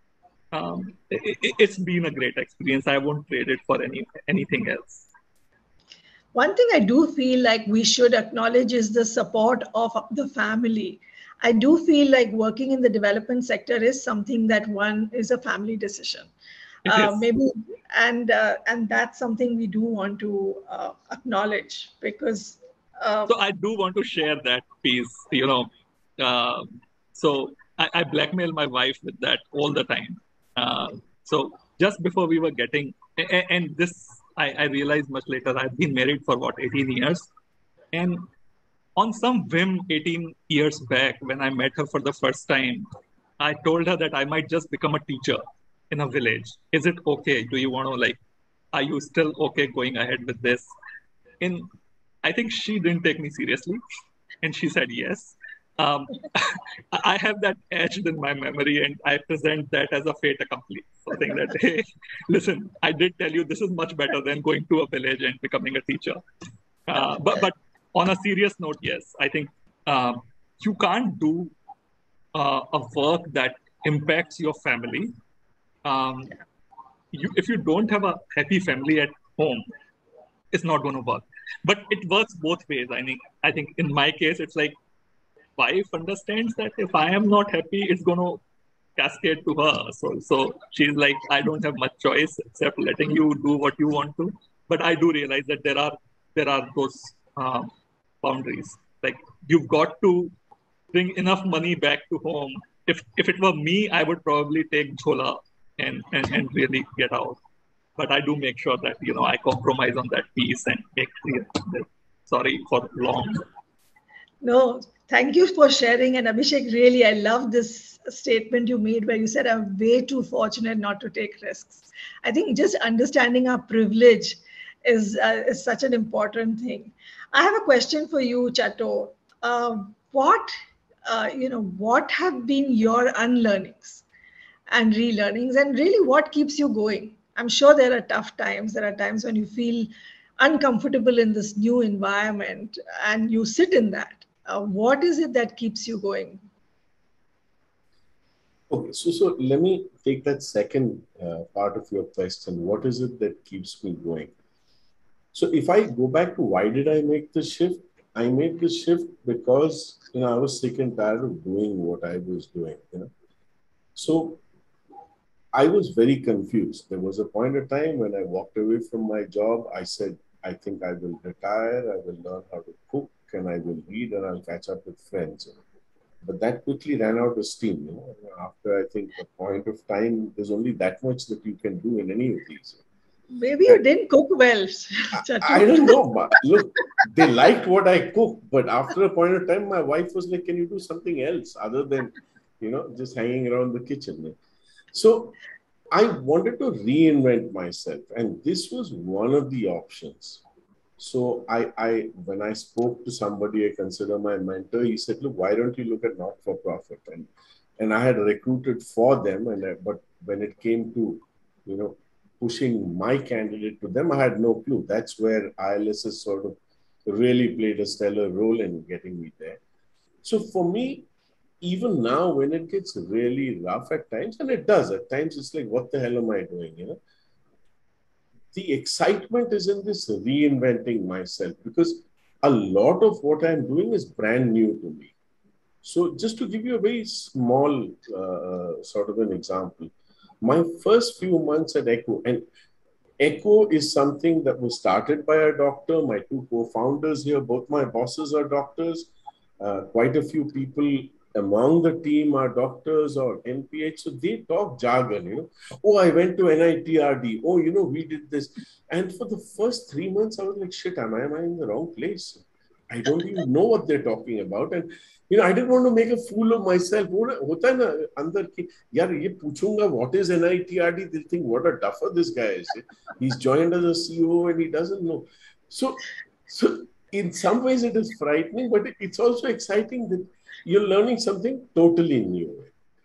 It's been a great experience. I won't trade it for anything else. One thing I do feel like we should acknowledge is the support of the family. I do feel like working in the development sector is something that one is a family decision. Maybe, and that's something we do want to acknowledge, because. So I do want to share that piece. You know, so I blackmail my wife with that all the time. So just before we were getting, and this I realized much later, I've been married for 18 years. And on some whim 18 years back, when I met her for the first time, I told her that I might just become a teacher in a village. Is it okay? Do you want to, like, are you still okay going ahead with this? And I think she didn't take me seriously. And she said yes. I have that etched in my memory, and I present that as a fait accompli. Something that, hey, listen, I did tell you this is much better than going to a village and becoming a teacher. But on a serious note, yes, I think you can't do a work that impacts your family. If you don't have a happy family at home, it's not going to work. But it works both ways. I think in my case, it's like, wife understands that if I am not happy, it's going to cascade to her. So she's like, I don't have much choice except letting you do what you want to. But I do realize that there are those boundaries. Like, you've got to bring enough money back to home. If it were me, I would probably take Jhola and really get out. But I do make sure that, you know, I compromise on that piece and make clear that, sorry for long. No, thank you for sharing. And Abhishek, really, I love this statement you made where you said, I'm way too fortunate not to take risks. I think just understanding our privilege is such an important thing. I have a question for you, Chato. What have been your unlearnings and relearnings, and really what keeps you going? I'm sure there are tough times. There are times when you feel uncomfortable in this new environment and you sit in that. What is it that keeps you going? Okay, so let me take that second part of your question. What is it that keeps me going? So if I go back to why did I make the shift? I made the shift because I was sick and tired of doing what I was doing. So I was very confused. There was a point of time when I walked away from my job. I said, I think I will retire. I will learn how to cook and I will read and I'll catch up with friends. But that quickly ran out of steam. After I think a point of time, there's only that much that you can do in any of these. Maybe you didn't cook well. I don't know. But look, they liked what I cooked, but after a point of time, my wife was like, "Can you do something else other than, just hanging around the kitchen?" So I wanted to reinvent myself, and this was one of the options. So when I spoke to somebody I consider my mentor, he said, "Look, why don't you look at not-for-profit?" And I had recruited for them, but when it came to, pushing my candidate to them, I had no clue. That's where ILS has sort of really played a stellar role in getting me there. So for me, even now, when it gets really rough at times, and it does at times, it's like, what the hell am I doing? The excitement is in this reinventing myself because a lot of what I'm doing is brand new to me. So just to give you a very small sort of an example, my first few months at Echo, and Echo is something that was started by a doctor. My two co-founders here, both my bosses are doctors. Quite a few people among the team are doctors or NPH. So they talk jargon. Oh, I went to NITRD. Oh, we did this. And for the first 3 months, I was like, shit, am I in the wrong place? I don't even know what they're talking about. And I didn't want to make a fool of myself. होता है ना अंदर कि यार ये पूछूंगा what is NITRD? They'll think what a duffer this guy is. He's joined as a CEO and he doesn't know. So in some ways it is frightening, but it's also exciting that you're learning something totally new.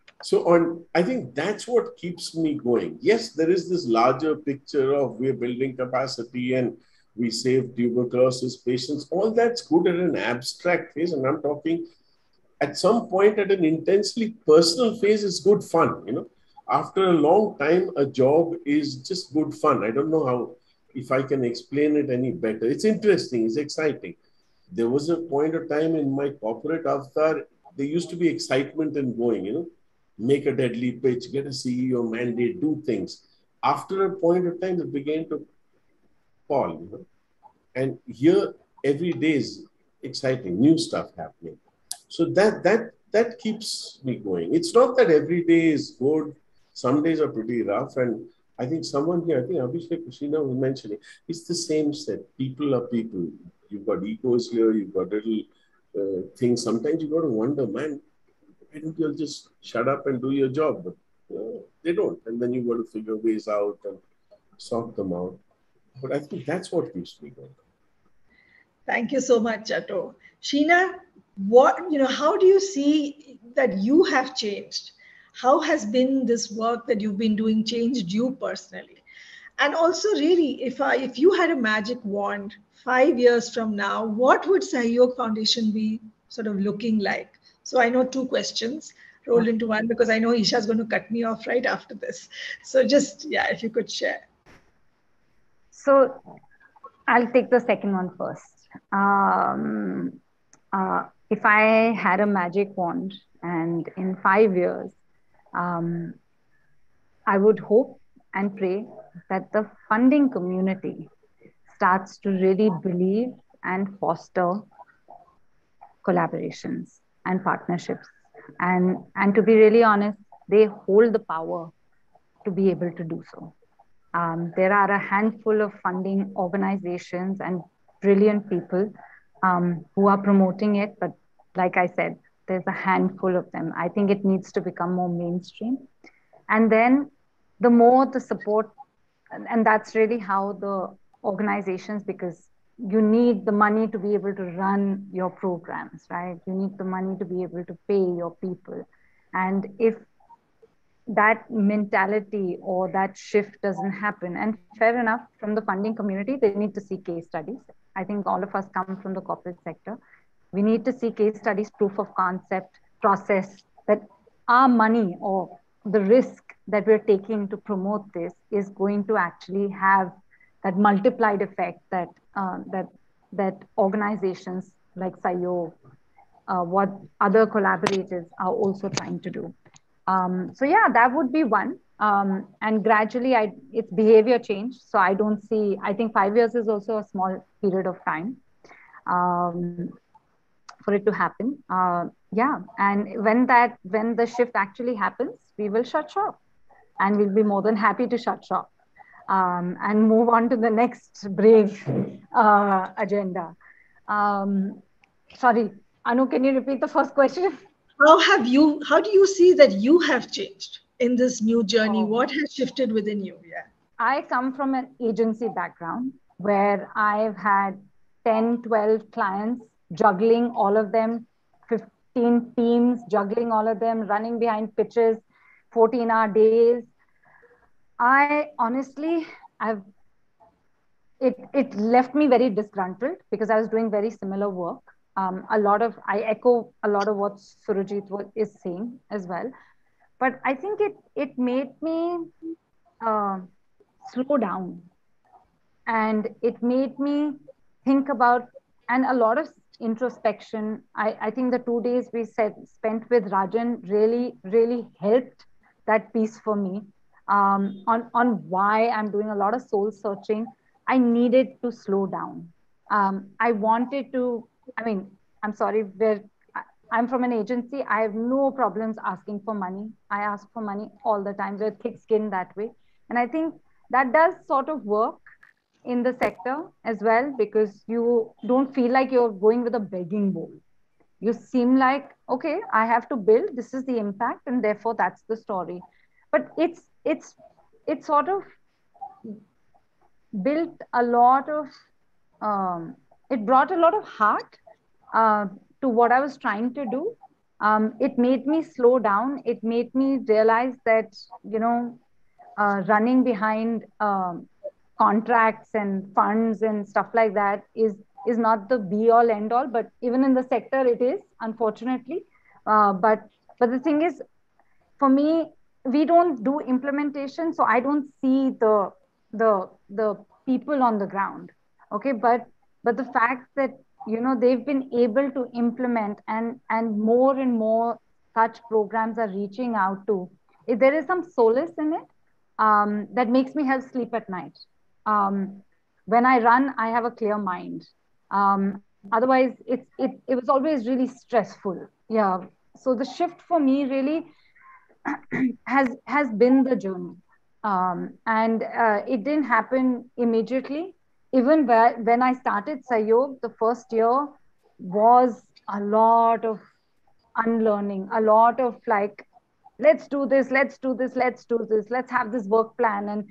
So I think that's what keeps me going. Yes, there is this larger picture of we're building capacity and we save tuberculosis patients. All that's good at an abstract phase. And I'm talking at some point at an intensely personal phase is good fun. After a long time, a job is just good fun. I don't know if I can explain it any better. It's interesting. It's exciting. There was a point of time in my corporate avatar, there used to be excitement in going, make a deadly pitch, get a CEO mandate, do things. After a point of time, it began to fall. And here, every day is exciting, new stuff happening. So that keeps me going. It's not that every day is good. Some days are pretty rough. And I think someone here, I think Abhishek Kushina was mentioning, it's the same set. People are people. You've got egos here. You've got little things. Sometimes you got to wonder, man, why don't you just shut up and do your job? But they don't. And then you've got to figure ways out and sort them out. But I think that's what keeps me going. Thank you so much, Chato. Sheena, how do you see that you have changed? How has been this work that you've been doing changed you personally? And also, really, if you had a magic wand 5 years from now, what would Sahyog Foundation be sort of looking like? So I know 2 questions rolled into one because I know Isha's going to cut me off right after this. So just, if you could share. So I'll take the second one first. If I had a magic wand and in 5 years, I would hope and pray that the funding community starts to really believe and foster collaborations and partnerships. And to be really honest, they hold the power to be able to do so. There are a handful of funding organizations and brilliant people who are promoting it. But like I said, there's a handful of them. I think it needs to become more mainstream. And then the more the support, and that's really how the organizations, because you need the money to be able to run your programs, right? You need the money to be able to pay your people. And if that mentality or that shift doesn't happen, and fair enough, from the funding community, they need to see case studies. I think all of us come from the corporate sector. We need to see case studies, proof of concept, process, that our money or the risk that we're taking to promote this is going to actually have that multiplied effect that that organizations like Sayog, what other collaborators are also trying to do. So yeah, that would be one. And gradually, it's behavior change. So I don't see. I think 5 years is also a small period of time um, for it to happen. Yeah, and when the shift actually happens, we will shut shop, and we'll be more than happy to shut shop and move on to the next brave agenda. Sorry, Anu, can you repeat the first question? How do you see that you have changed in this new journey? Oh. What has shifted within you? Yeah. I come from an agency background where I've had 10, 12 clients, juggling all of them, 15 teams, juggling all of them, running behind pitches, 14-hour days. I honestly, it left me very disgruntled because I was doing very similar work. I echo a lot of what Surojit is saying as well. But I think it made me slow down, and it made me think about, and a lot of introspection. I think the 2 days we spent with Rajan really helped that piece for me, on why I'm doing a lot of soul searching. I needed to slow down. I wanted to, I mean, I'm sorry, I'm from an agency. I have no problems asking for money. I ask for money all the time. We're thick skinned that way. And I think that does sort of work in the sector as well, because you don't feel like you're going with a begging bowl. You seem like, okay, I have to build, this is the impact, and therefore that's the story. But it's sort of built a lot of it brought a lot of heart uh, to what I was trying to do. It made me slow down. It made me realize that, running behind contracts and funds and stuff like that is not the be all end all. But even in the sector, it is, unfortunately. But the thing is, for me, we don't do implementation, so I don't see the people on the ground. Okay, but the fact that they've been able to implement, and more such programs are reaching out to, if there is some solace in it, that makes me help sleep at night. When I run, I have a clear mind. Otherwise, it was always really stressful. Yeah. So the shift for me really has been the journey, and it didn't happen immediately. Even when I started Sayog, the first year was a lot of unlearning, a lot of like, let's do this, let's do this, let's do this, let's have this work plan, and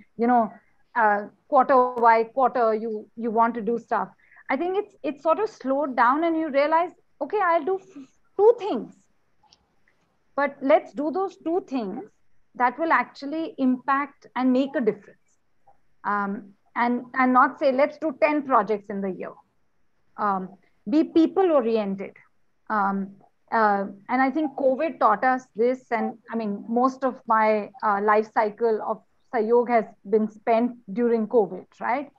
quarter by quarter you want to do stuff. I think it's sort of slowed down, and you realize, okay, I'll do two things, but let's do those two things that will actually impact and make a difference, and not say let's do 10 projects in the year. Be people oriented. And I think COVID taught us this. And I mean, most of my life cycle of Sayog has been spent during COVID, right?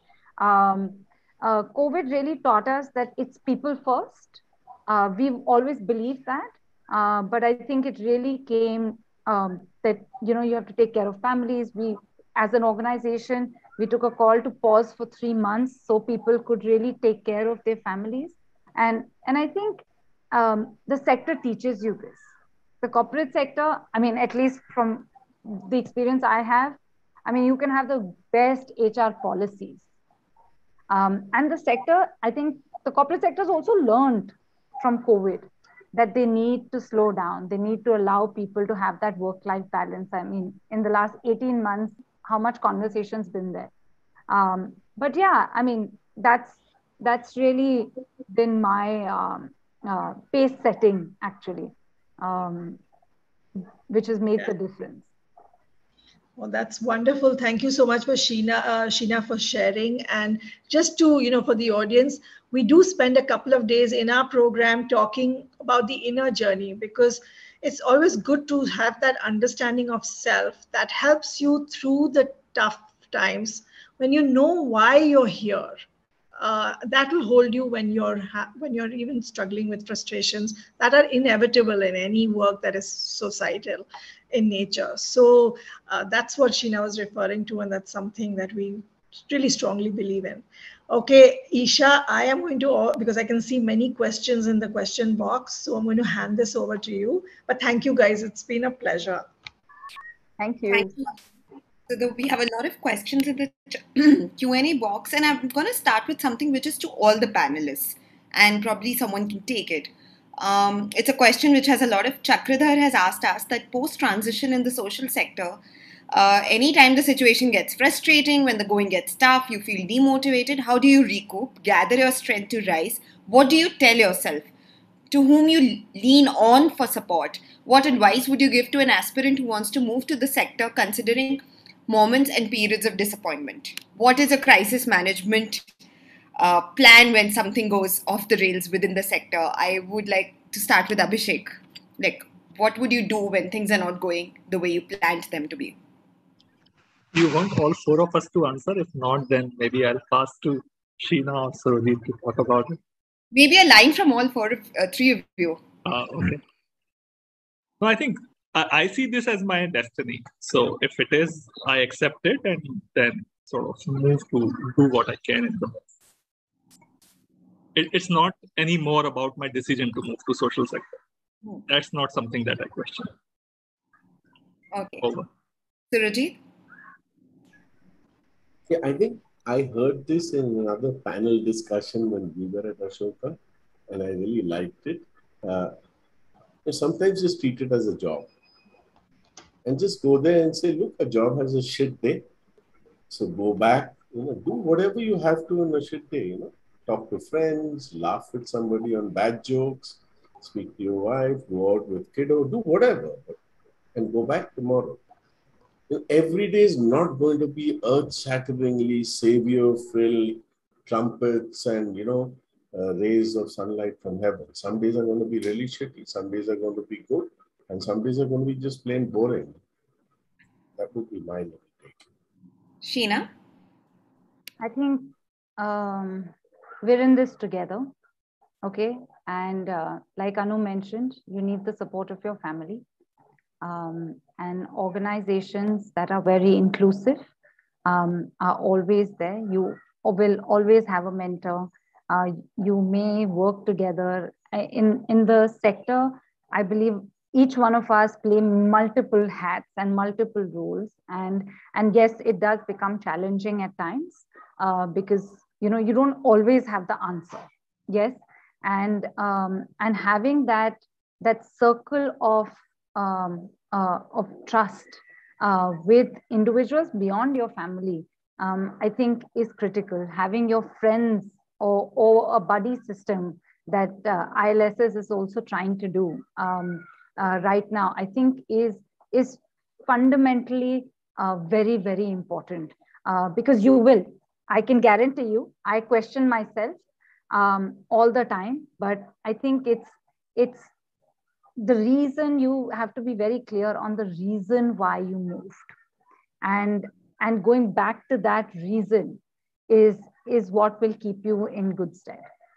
COVID really taught us that it's people first. We've always believed that. But I think it really came that, you have to take care of families. We, as an organization, we took a call to pause for 3 months so people could really take care of their families. And I think the sector teaches you this. The corporate sector, I mean, at least from the experience I have, I mean, you can have the best HR policies. And the sector, I think the corporate sector has also learned from COVID that they need to slow down. They need to allow people to have that work-life balance. I mean, in the last 18 months, how much conversation's been there? But yeah, I mean, that's really been my pace setting actually, um, which has made the difference. Well, that's wonderful. Thank you so much for Sheena for sharing. And just to, for the audience, we do spend a couple of days in our program talking about the inner journey, because it's always good to have that understanding of self that helps you through the tough times when you know why you're here. That will hold you when when you're even struggling with frustrations that are inevitable in any work that is societal in nature. So that's what Sheena was referring to, and that's something that we really strongly believe in. Okay, Isha, I am going to, because I can see many questions in the question box, so I'm going to hand this over to you. But thank you, guys. It's been a pleasure. Thank you. Thank you. So we have a lot of questions in the Q&A box, and I'm going to start with something which is to all the panelists, and probably someone can take it. It's a question which has a lot of Chakradhar has asked us that post-transition in the social sector, anytime the situation gets frustrating, when the going gets tough, you feel demotivated, how do you recoup, gather your strength to rise? What do you tell yourself? To whom you lean on for support? What advice would you give to an aspirant who wants to move to the sector considering moments and periods of disappointment? What is a crisis management plan when something goes off the rails within the sector? I would like to start with Abhishek. Like, what would you do when things are not going the way you planned them to be? You want all four of us to answer? If not, then maybe I'll pass to Sheena or Sarojit to talk about it. Maybe a line from all three of you. Okay. No, I think I see this as my destiny. So if it is, I accept it and then sort of move to do what I can in the it's not any more about my decision to move to social sector. That's not something that I question. Okay. Over. Surajit? Yeah, I think I heard this in another panel discussion when we were at Ashoka, and I really liked it. Sometimes just treat it as a job. And just go there and say, look, a job has a shit day. So go back, do whatever you have to on a shit day, Talk to friends, laugh with somebody on bad jokes, speak to your wife, go out with kiddo, do whatever, and go back tomorrow. Every day is not going to be earth-shatteringly savior-filled trumpets and, rays of sunlight from heaven. Some days are going to be really shitty, some days are going to be good, and some days are going to be just plain boring. That would be my little take. Sheena? I think we're in this together, okay? And like Anu mentioned, you need the support of your family. And organizations that are very inclusive are always there. You will always have a mentor. You may work together. In the sector, I believe each one of us play multiple hats and multiple roles. And yes, it does become challenging at times because, you don't always have the answer. Yes. And having that circle of trust with individuals beyond your family, I think is critical. Having your friends or a buddy system that ILSS is also trying to do right now, I think is fundamentally very, very important because you will. I can guarantee you, I question myself all the time, but I think it's the reason. You have to be very clear on the reason why you moved, and going back to that reason is what will keep you in good stead.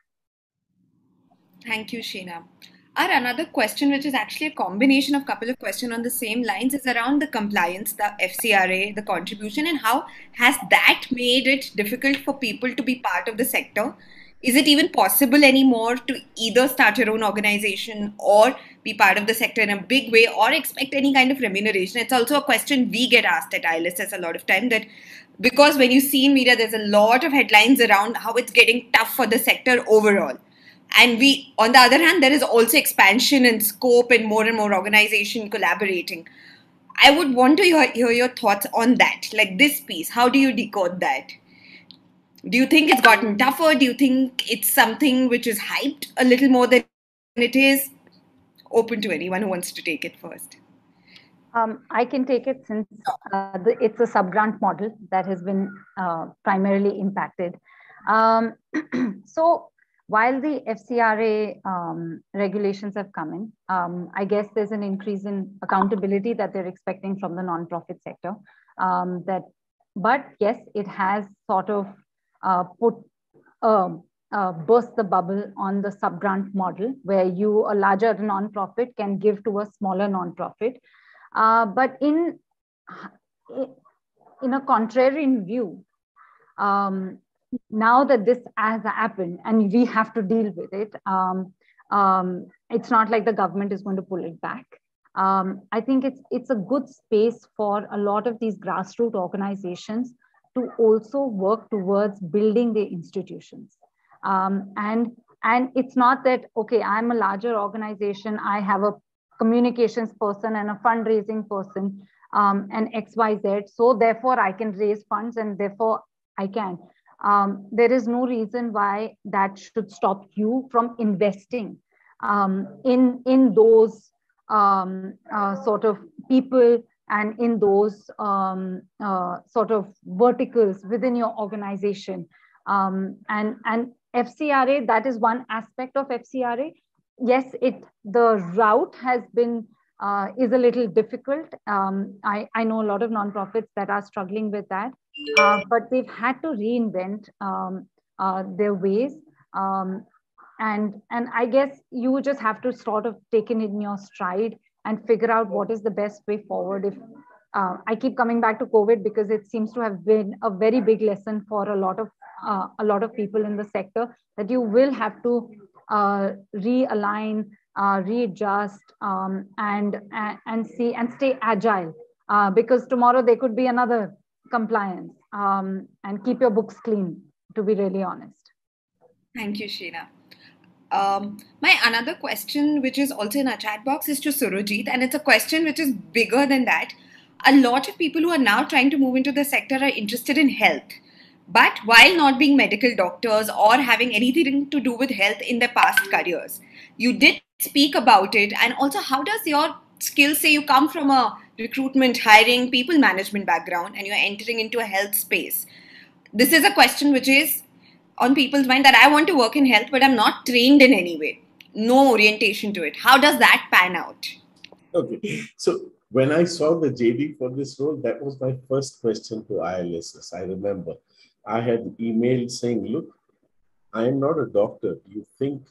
Thank you, Sheena. Our another question, which is actually a combination of a couple of questions on the same lines, is around the compliance, the FCRA, the contribution, and how has that made it difficult for people to be part of the sector? Is it even possible anymore to either start your own organization or be part of the sector in a big way or expect any kind of remuneration? It's also a question we get asked at ILSS a lot of time, that because when you see in media, there's a lot of headlines around how it's getting tough for the sector overall. And on the other hand, there is also expansion in scope and more organization collaborating. I would want to hear your thoughts on that, like this piece. How do you decode that? Do you think it's gotten tougher? Do you think it's something which is hyped a little more than it is? Open to anyone who wants to take it first. I can take it since it's a sub-grant model that has been primarily impacted. So while the FCRA regulations have come in, I guess there's an increase in accountability that they're expecting from the non-profit sector. But yes, it has sort of burst the bubble on the sub-grant model, where a larger non-profit can give to a smaller non-profit. But in a contrarian view, now that this has happened and we have to deal with it, it's not like the government is going to pull it back. I think it's a good space for a lot of these grassroots organizations to also work towards building their institutions. And it's not that, okay, I'm a larger organization, I have a communications person and a fundraising person and XYZ, so therefore I can raise funds and therefore I can. There is no reason why that should stop you from investing in those sort of people and in those sort of verticals within your organization. And FCRA, that is one aspect of FCRA. Yes, the route has been is a little difficult. I know a lot of nonprofits that are struggling with that, but they've had to reinvent their ways. And I guess you just have to sort of take it in your stride and figure out what is the best way forward. If I keep coming back to COVID because it seems to have been a very big lesson for a lot of people in the sector, that you will have to realign, readjust, and see and stay agile, because tomorrow there could be another compliance, and keep your books clean, to be really honest. Thank you, Sheena. My another question, which is also in our chat box, is to Surojit, and it's a question which is bigger than that. A lot of people who are now trying to move into the sector are interested in health, but while not being medical doctors or having anything to do with health in their past careers. You did speak about it, and also how does your skill say? You come from a recruitment, hiring, people management background, and you're entering into a health space. This is a question which is on people's mind, that I want to work in health, but I'm not trained in any way. No orientation to it. How does that pan out? Okay. So when I saw the JD for this role, that was my first question to ILSS. I remember I had emailed saying, look, I am not a doctor. Do you think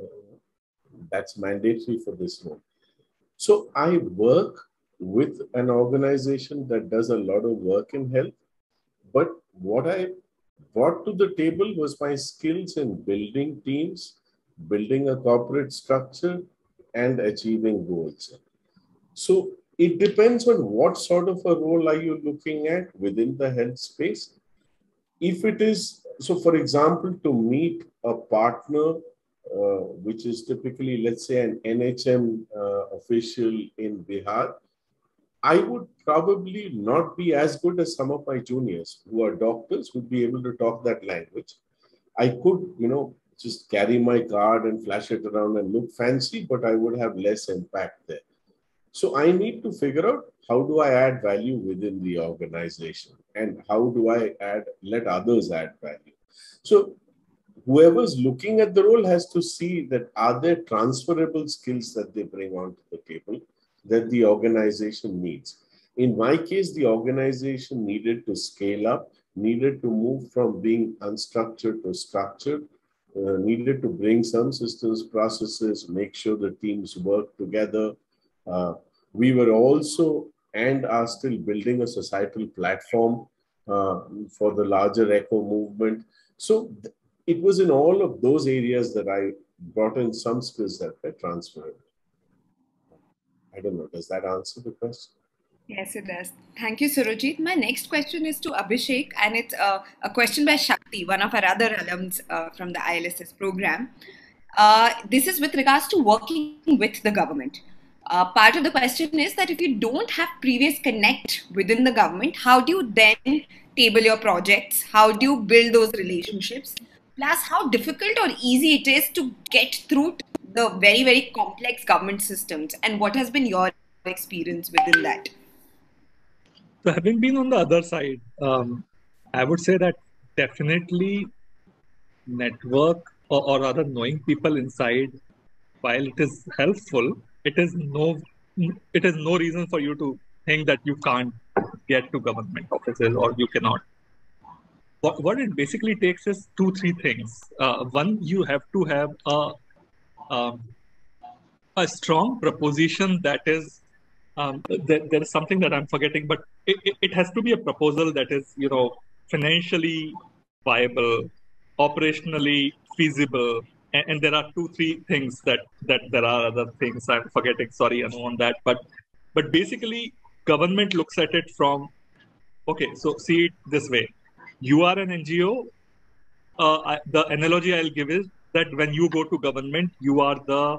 that's mandatory for this role? So I work with an organization that does a lot of work in health, but what I brought to the table was my skills in building teams, building a corporate structure, and achieving goals. So it depends on what sort of a role are you looking at within the health space. If it is, so for example, to meet a partner, which is typically, let's say, an NHM official in Bihar, I would probably not be as good as some of my juniors who are doctors, who'd be able to talk that language. I could, just carry my card and flash it around and look fancy, but I would have less impact there. So I need to figure out, how do I add value within the organization, and how do I let others add value? So whoever's looking at the role has to see that are there transferable skills that they bring onto the table that the organization needs. In my case, the organization needed to scale up, needed to move from being unstructured to structured, needed to bring some systems, processes, make sure the teams work together. We were also and are still building a societal platform for the larger eco movement. So it was in all of those areas that I brought in some skills that were transferable. I don't know, does that answer the question? Yes, it does. Thank you, Surojit. My next question is to Abhishek, and it's a question by Shakti, one of our other alums from the ILSS program. This is with regards to working with the government. part of the question is that if you don't have previous connect within the government, how do you then table your projects? How do you build those relationships? Plus, how difficult or easy it is to get through to the very, very complex government systems, and what has been your experience within that? So having been on the other side, I would say that definitely network or rather knowing people inside, while it is helpful, it is no reason for you to think that you can't get to government offices or you cannot. What it basically takes is 2-3 things. One, you have to have a strong proposition that is there is something that I'm forgetting, but it has to be a proposal that is, financially viable, operationally feasible, and there are 2-3 things that there are other things I'm forgetting. Sorry, Anu, on that, but basically, government looks at it from, okay, so see it this way: you are an NGO. The analogy I'll give is that when you go to government, you are the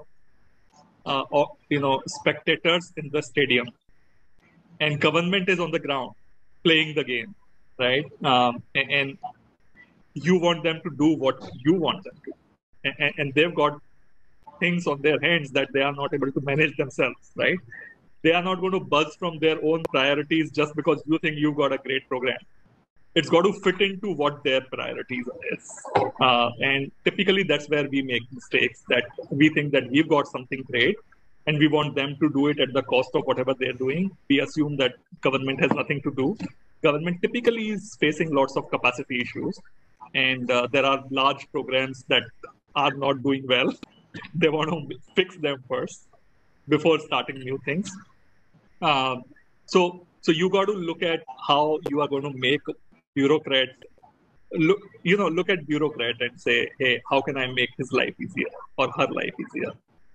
spectators in the stadium, and government is on the ground playing the game, right? And you want them to do what you want them to, and they've got things on their hands that they are not able to manage themselves, right? They are not going to buzz from their own priorities just because you think you've got a great program. It's got to fit into what their priorities is. And typically that's where we make mistakes, that we think that we've got something great and we want them to do it at the cost of whatever they're doing. We assume that government has nothing to do. Government typically is facing lots of capacity issues, and there are large programs that are not doing well. They want to fix them first before starting new things. So you got to look at how you are going to make bureaucrat look at bureaucrat and say, hey, how can I make his life easier or her life easier?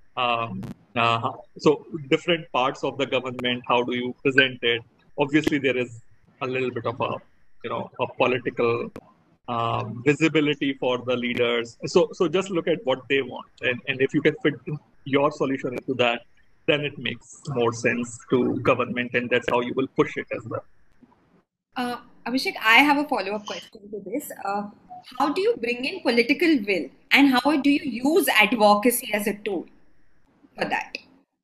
So different parts of the government, how do you present it? Obviously, there is a little bit of a political visibility for the leaders. So just look at what they want, and if you can fit your solution into that, then it makes more sense to government, and that's how you will push it as well. Abhishek, I have a follow-up question to this. How do you bring in political will, and how do you use advocacy as a tool for that?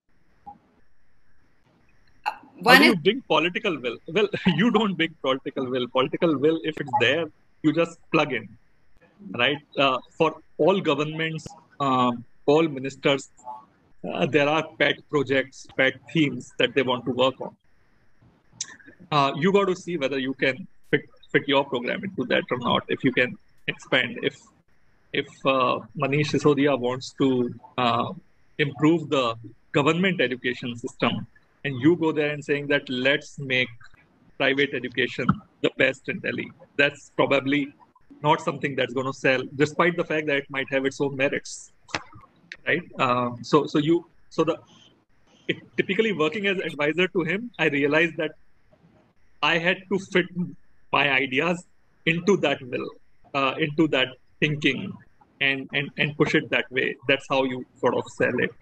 How do you bring political will? Well, you don't bring political will. Political will, if it's there, you just plug in, right? For all governments, all ministers, there are pet projects, pet themes that they want to work on. You got to see whether you can fit your program into that or not. If you can expand, if Manish Sisodia wants to improve the government education system, and you go there and saying that let's make private education the best in Delhi, that's probably not something that's going to sell, despite the fact that it might have its own merits, right? Typically working as advisor to him, I realized that I had to fit my ideas into that will, into that thinking, and push it that way. That's how you sort of sell it.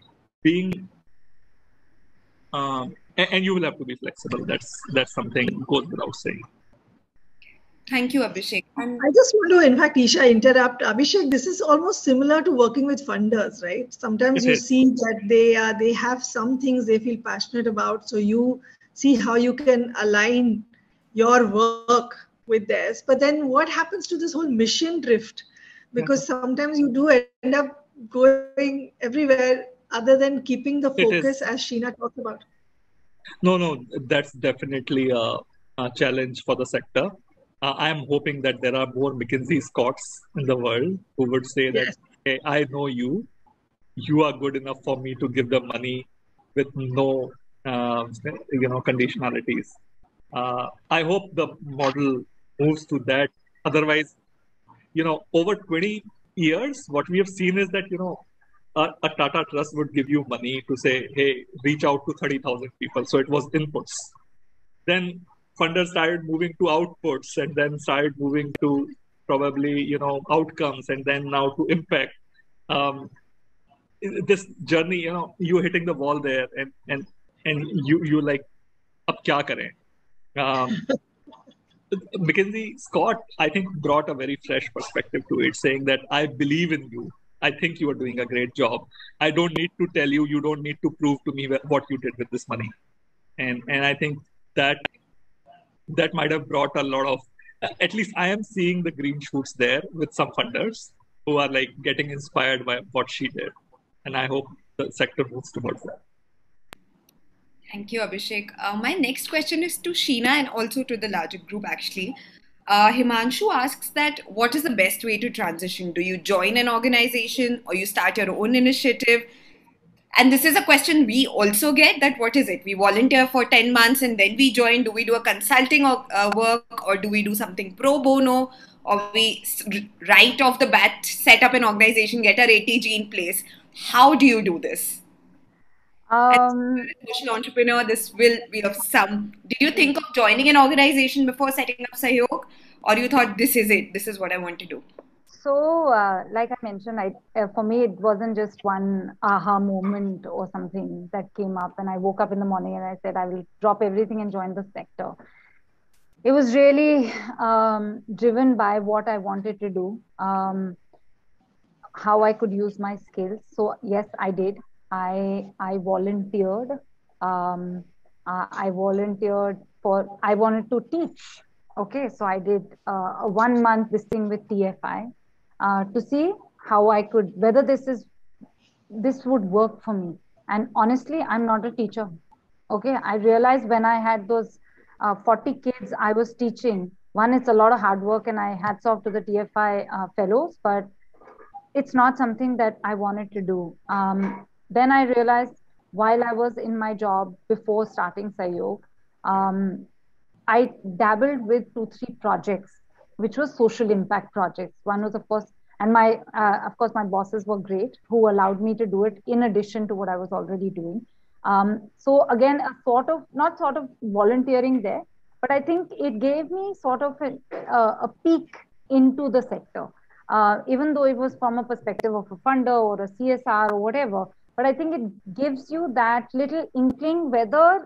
And you will have to be flexible. That's something goes without saying. Thank you, Abhishek. I just want to, in fact, Isha, interrupt. Abhishek, this is almost similar to working with funders, right? Sometimes you see that they have some things they feel passionate about, so you see how you can align your work with theirs. But then what happens to this whole mission drift? Because sometimes you do end up going everywhere other than keeping the focus, as Sheena talked about. No, that's definitely a challenge for the sector. I'm hoping that there are more McKinsey Scotts in the world who would say that, hey, I know you are good enough for me to give them money with no conditionalities. I hope the model moves to that. Otherwise, over 20 years, what we have seen is that, a Tata Trust would give you money to say, hey, reach out to 30,000 people. So it was inputs. Then funders started moving to outputs, and then started moving to probably, outcomes, and then now to impact. this journey, you hitting the wall there, and you like, ab kya kare? Mackenzie Scott, I think, brought a very fresh perspective to it, saying that I believe in you. I think you are doing a great job. I don't need to tell you. You don't need to prove to me what you did with this money. And I think that might have brought a lot of. At least I am seeing the green shoots there with some funders who are like getting inspired by what she did, and I hope the sector moves towards that. Thank you, Abhishek. My next question is to Sheena and also to the larger group, actually. Himanshu asks that what is the best way to transition? Do you join an organization or you start your own initiative? And this is a question we also get, that what is it? We volunteer for 10 months and then we join. Do we do a consulting work, or do we do something pro bono, or we right off the bat set up an organization, get our ATG in place? How do you do this? As a social entrepreneur, this will be of some. Did you think of joining an organization before setting up Sahyog, or you thought this is it, this is what I want to do? So, like I mentioned, for me, it wasn't just one aha moment or something that came up, and I woke up in the morning and I said, I will drop everything and join the sector. It was really driven by what I wanted to do, how I could use my skills. So yes, I did. I volunteered. I volunteered I wanted to teach. Okay, so I did a 1 month this thing with TFI to see how I could, whether this would work for me. And honestly, I'm not a teacher. Okay, I realized when I had those 40 kids I was teaching, one, it's a lot of hard work, and I hats off to the TFI fellows, but it's not something that I wanted to do. Then I realized while I was in my job before starting Sahyog, I dabbled with 2-3 projects, which was social impact projects. One was, of course, and of course, my bosses were great, who allowed me to do it in addition to what I was already doing. So again, not sort of volunteering there, but I think it gave me sort of a peek into the sector. Even though it was from a perspective of a funder or a CSR or whatever, but I think it gives you that little inkling whether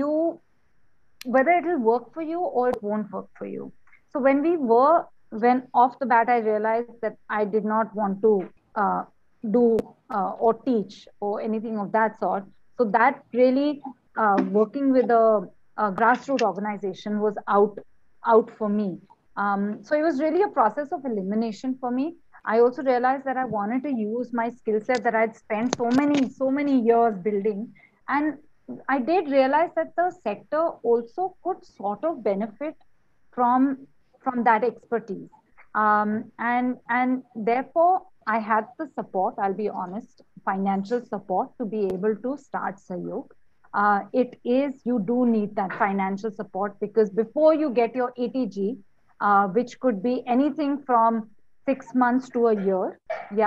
it will work for you or it won't work for you. So when off the bat, I realized that I did not want to do or teach or anything of that sort. So that really working with a grassroots organization was out for me. So it was really a process of elimination for me. I also realized that I wanted to use my skill set that I'd spent so many years building. And I did realize that the sector also could sort of benefit from that expertise. And therefore, I had the support, I'll be honest, financial support to be able to start Sahyog. You do need that financial support, because before you get your ATG, which could be anything from 6 months to a year,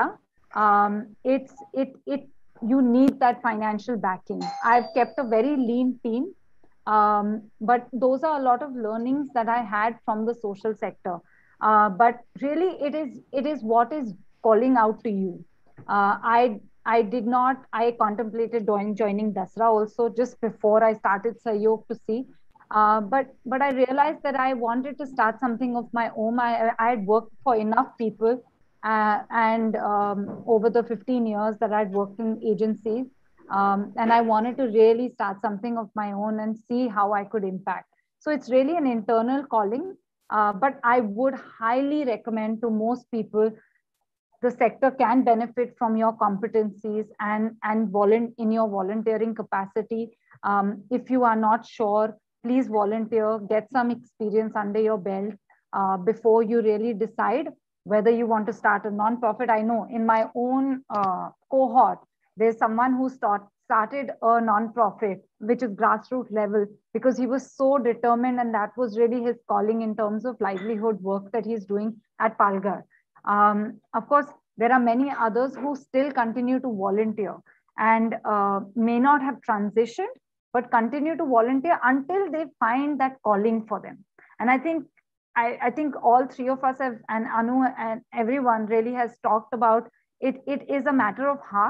you need that financial backing. I've kept a very lean team, but those are a lot of learnings that I had from the social sector. But really, it is what is calling out to you. I contemplated joining Dasra also just before I started Sahyog to see. But I realized that I wanted to start something of my own. I had worked for enough people, and over the 15 years that I'd worked in agencies, and I wanted to really start something of my own and see how I could impact. So it's really an internal calling, but I would highly recommend to most people, the sector can benefit from your competencies and in your volunteering capacity. If you are not sure, please volunteer, get some experience under your belt before you really decide whether you want to start a non-profit. I know in my own cohort, there's someone who started a non-profit, which is grassroots level, because he was so determined, and that was really his calling in terms of livelihood work that he's doing at Palghar. Of course, there are many others who still continue to volunteer and may not have transitioned, but continue to volunteer until they find that calling for them. And I think all three of us have, and Anu and everyone really has talked about it. It is a matter of heart.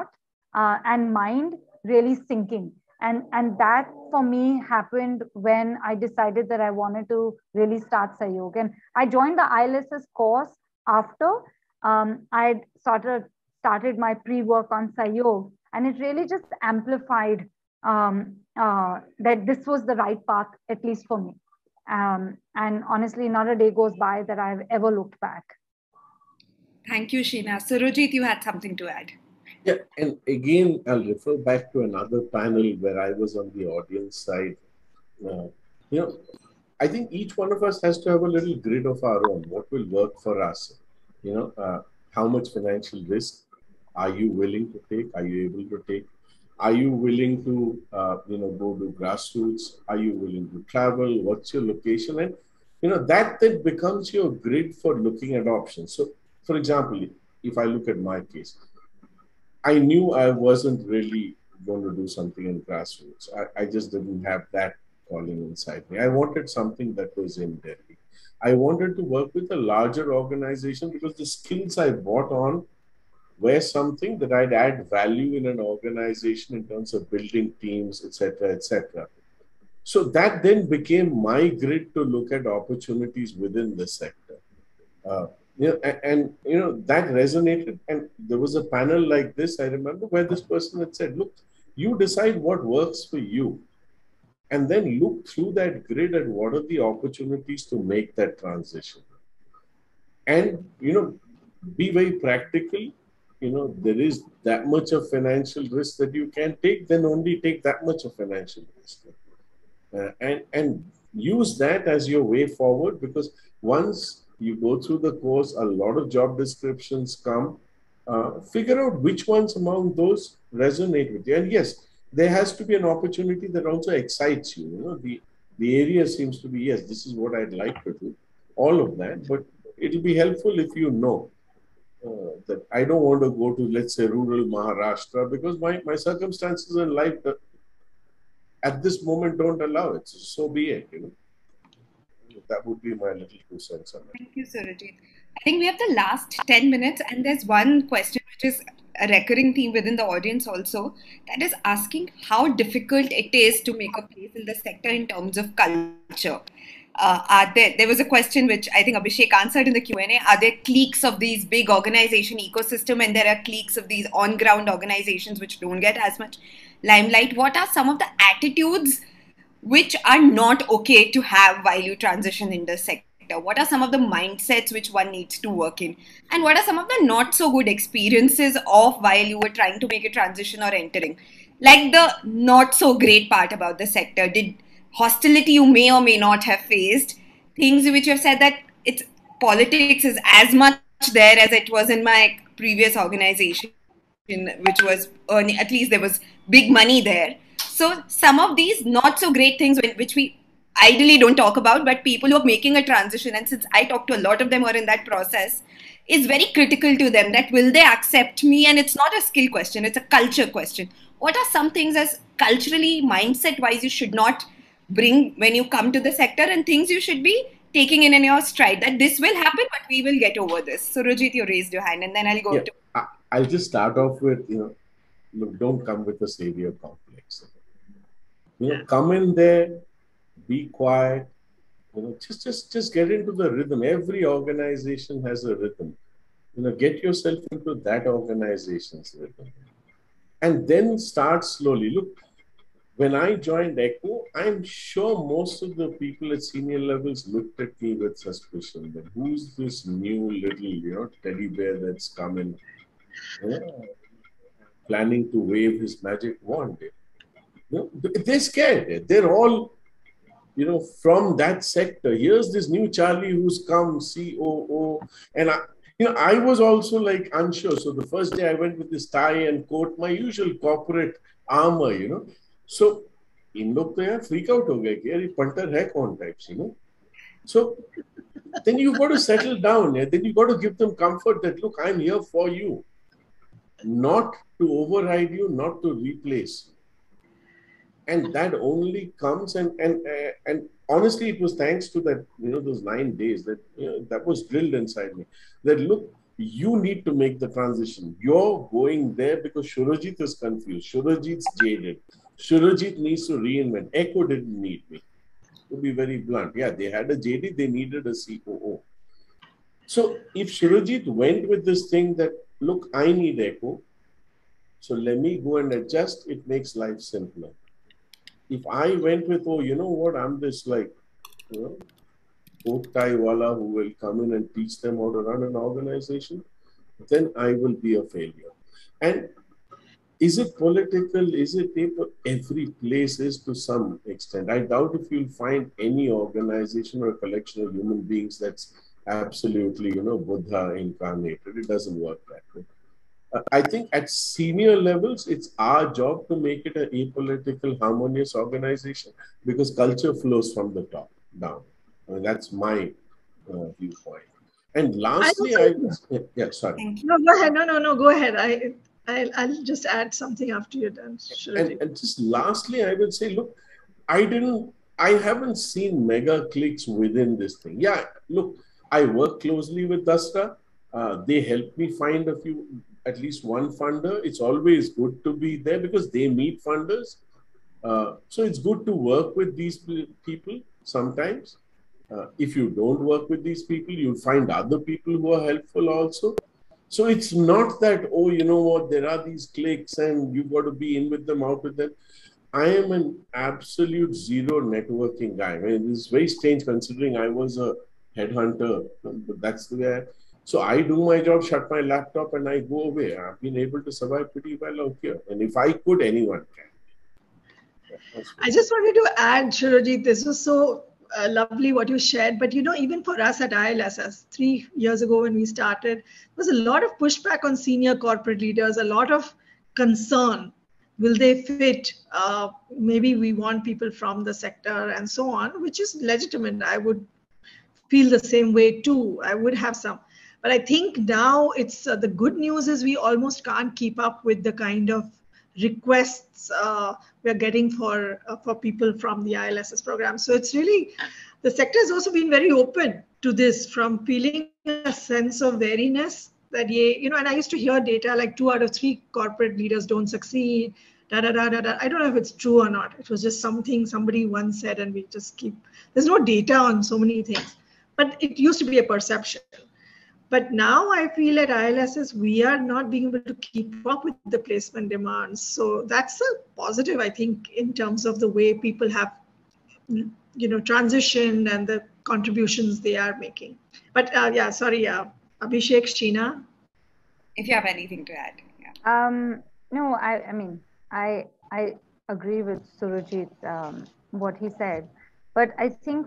and mind really sinking. And that for me happened when I decided that I wanted to really start Sayog. And I joined the ILSS course after I started my pre-work on Sayog, and it really just amplified that this was the right path, at least for me. And honestly, not a day goes by that I've ever looked back. Thank you, Sheena. Surojit, you had something to add. Yeah, and again, I'll refer back to another panel where I was on the audience side. You know, I think each one of us has to have a little grid of our own. What will work for us? How much financial risk are you willing to take? Are you able to take? Are you willing to, go to grassroots? Are you willing to travel? What's your location? And, that then becomes your grid for looking at options. So, for example, if I look at my case, I knew I wasn't really going to do something in grassroots. I just didn't have that calling inside me. I wanted something that was in Delhi. I wanted to work with a larger organization because the skills I brought on were something that I'd add value in an organization in terms of building teams, etc., etc. So that then became my grid to look at opportunities within the sector. That resonated. And there was a panel like this, I remember, where this person had said, look, you decide what works for you, and then look through that grid at what are the opportunities to make that transition. And, be very practical. There is that much of financial risk that you can take, then only take that much of financial risk. And use that as your way forward, because once you go through the course, a lot of job descriptions come. Figure out which ones among those resonate with you. And yes, there has to be an opportunity that also excites you. The area seems to be, yes, this is what I'd like to do, all of that. But it'll be helpful if you know that I don't want to go to, let's say, rural Maharashtra, because my circumstances in life at this moment don't allow it. So be it. That would be my little 2 cents on it. Thank you, Surajit. I think we have the last 10 minutes, and there's one question which is a recurring theme within the audience also, that is asking how difficult it is to make a place in the sector in terms of culture. There was a question which I think Abhishek answered in the Q&A. Are there cliques of these big organization ecosystem, and there are cliques of these on-ground organizations which don't get as much limelight? What are some of the attitudes which are not okay to have while you transition in the sector? What are some of the mindsets which one needs to work in? And what are some of the not so good experiences of while you were trying to make a transition or entering? Like the not so great part about the sector. Did hostility you may or may not have faced? Things which you have said that it's politics is as much there as it was in my previous organization, which was earning, at least there was big money there. So some of these not so great things which we ideally don't talk about, but people who are making a transition, and since I talk to a lot of them who are in that process, is very critical to them, that will they accept me? And it's not a skill question, it's a culture question. What are some things as culturally, mindset wise, you should not bring when you come to the sector, and things you should be taking in your stride, that this will happen, but we will get over this? So Surojit, you raised your hand, and then I'll go to... I'll just start off with, look, don't come with a savior complex. Come in there, be quiet, just get into the rhythm. Every organization has a rhythm. Get yourself into that organization's rhythm. And then start slowly. Look, when I joined ECHO, I'm sure most of the people at senior levels looked at me with suspicion. That who's this new little, teddy bear that's coming, planning to wave his magic wand? They're scared. They're all, from that sector. Here's this new Charlie who's come, COO. And I was also like unsure. So the first day I went with this tie and coat, my usual corporate armor, So in log to yaar freak out ho gaye ki yaar punter hai kaun types, So then you've got to settle down. Then you've got to give them comfort that, look, I'm here for you. Not to override you, not to replace you. And that only comes, and honestly, it was thanks to that, those 9 days that, that was drilled inside me. That look, You need to make the transition. You're going there because Surojit is confused. Surojit's jaded. Surojit needs to reinvent. Echo didn't need me, to be very blunt. Yeah, they had a JD, they needed a COO. So if Surojit went with this thing that, look, I need Echo, so let me go and adjust, it makes life simpler. If I went with, oh, you know what, I'm this like, you know, coat tie wala who will come in and teach them how to run an organization, then I will be a failure. And is it political? Is it paper? Every place is to some extent. I doubt if you'll find any organization or a collection of human beings that's absolutely, you know, Buddha incarnated. It doesn't work that way. I think at senior levels, it's our job to make it an apolitical, harmonious organization because culture flows from the top down. I mean, that's my viewpoint. And lastly, yeah, sorry. No, go ahead. No, go ahead. I'll just add something after you're done. And just lastly, I would say, look, I haven't seen mega clicks within this thing. Yeah, look, I work closely with Dasra. They help me find at least one funder. It's always good to be there because they meet funders. So it's good to work with these people sometimes. If you don't work with these people, you'll find other people who are helpful also. So it's not that, oh, you know what, there are these cliques and you've got to be in with them, out with them. I am an absolute zero networking guy. I mean, this is very strange considering I was a headhunter, but that's the way so I do my job, shut my laptop and I go away. I've been able to survive pretty well out here. And if I could, anyone can. Yeah, I just wanted to add, Surojit, this was so lovely what you shared. But, you know, even for us at ILSS, 3 years ago when we started, there was a lot of pushback on senior corporate leaders, a lot of concern. Will they fit? Maybe we want people from the sector and so on, which is legitimate. I would feel the same way too. I would have some. But I think now it's the good news is we almost can't keep up with the kind of requests we're getting for people from the ILSS program. So it's really, the sector has also been very open to this, from feeling a sense of wariness that, you know, and I used to hear data like 2 out of 3 corporate leaders don't succeed, I don't know if it's true or not. It was just something somebody once said and we just there's no data on so many things, but it used to be a perception. But now I feel at ILSS, we are not being able to keep up with the placement demands. So that's a positive, I think, in terms of the way people have, you know, transitioned and the contributions they are making. But yeah, sorry, Abhishek, Sheena. If you have anything to add. Yeah. No, I mean, I agree with Surojit, what he said, but I think,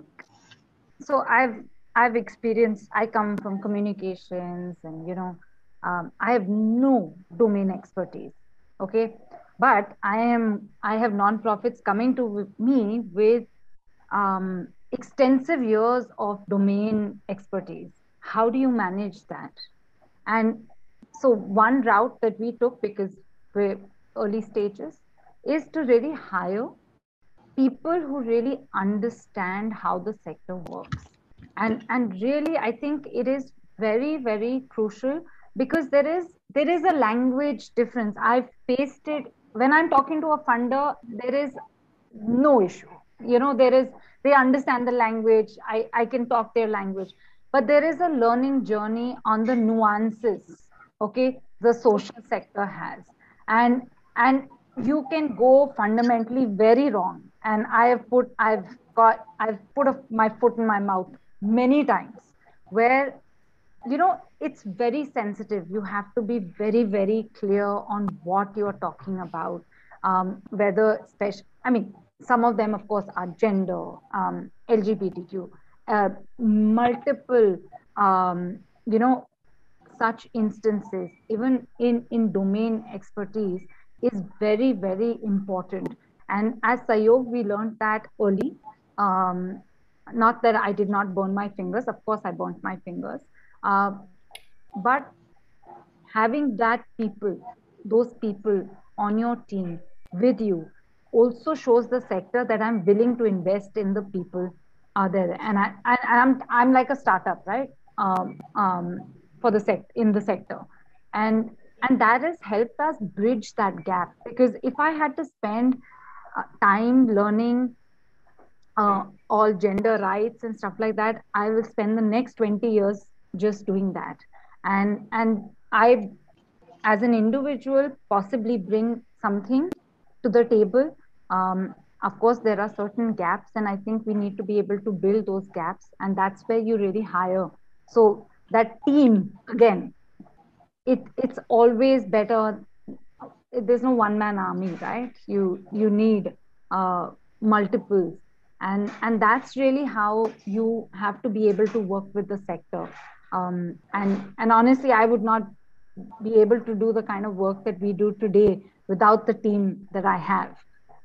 so I've experienced, I come from communications and, you know, I have no domain expertise. Okay. But I have nonprofits coming to me with extensive years of domain expertise. How do you manage that? And so one route that we took, because we're early stages, is to really hire people who really understand how the sector works. And really, I think it is very, very crucial, because there is a language difference. I've faced it when I'm talking to a funder. There is no issue. You know, they understand the language. I can talk their language, but there is a learning journey on the nuances. Okay, the social sector has, and you can go fundamentally very wrong. And I've put my foot in my mouth many times, where, you know, it's very sensitive. You have to be very, very clear on what you're talking about, whether I mean, some of them, of course, are gender, LGBTQ, multiple, you know, such instances, even in domain expertise, is very, very important. And as Sayog, we learned that early. Not that I did not burn my fingers. Of course, I burnt my fingers. But having those people on your team with you, also shows the sector that I'm willing to invest in the people there. And I'm like a startup, right? for the in the sector. And that has helped us bridge that gap, because if I had to spend time learning all gender rights and stuff like that, I will spend the next 20 years just doing that. And I, as an individual, possibly bring something to the table. Of course, there are certain gaps, and I think we need to be able to build those gaps, and that's where you really hire. So that team, again, it's always better. There's no one-man army, right? You need multiples, and that's really how you have to be able to work with the sector. And honestly, I would not be able to do the kind of work that we do today without the team that I have.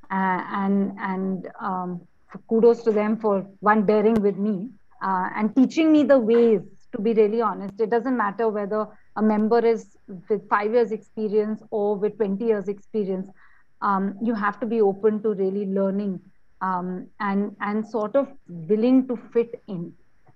Kudos to them for bearing with me and teaching me the ways. To be really honest, it doesn't matter whether a member is with 5 years experience or with 20 years experience. You have to be open to really learning and sort of willing to fit in.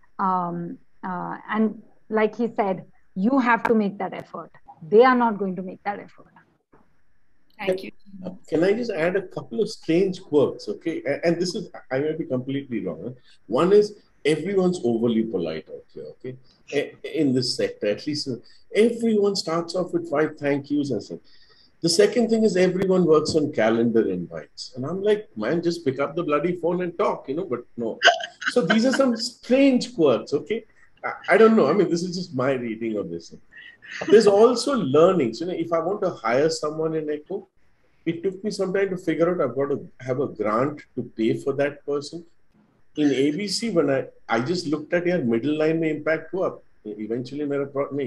And like he said, you have to make that effort. They are not going to make that effort. Thank you. Can I just add a couple of strange quirks, okay? And this is, I may be completely wrong. One is, everyone's overly polite out here, okay? In this sector, at least everyone starts off with 5 thank yous and stuff. The second thing is, everyone works on calendar invites. And I'm like, man, just pick up the bloody phone and talk, but no. So these are some strange quirks, okay? I don't know. I mean, this is just my reading of this. There's also learnings. If I want to hire someone in ECHO, it took me some time to figure out I've got to have a grant to pay for that person. In ABC, when I just looked at your middle line mein impact hua. Eventually, mera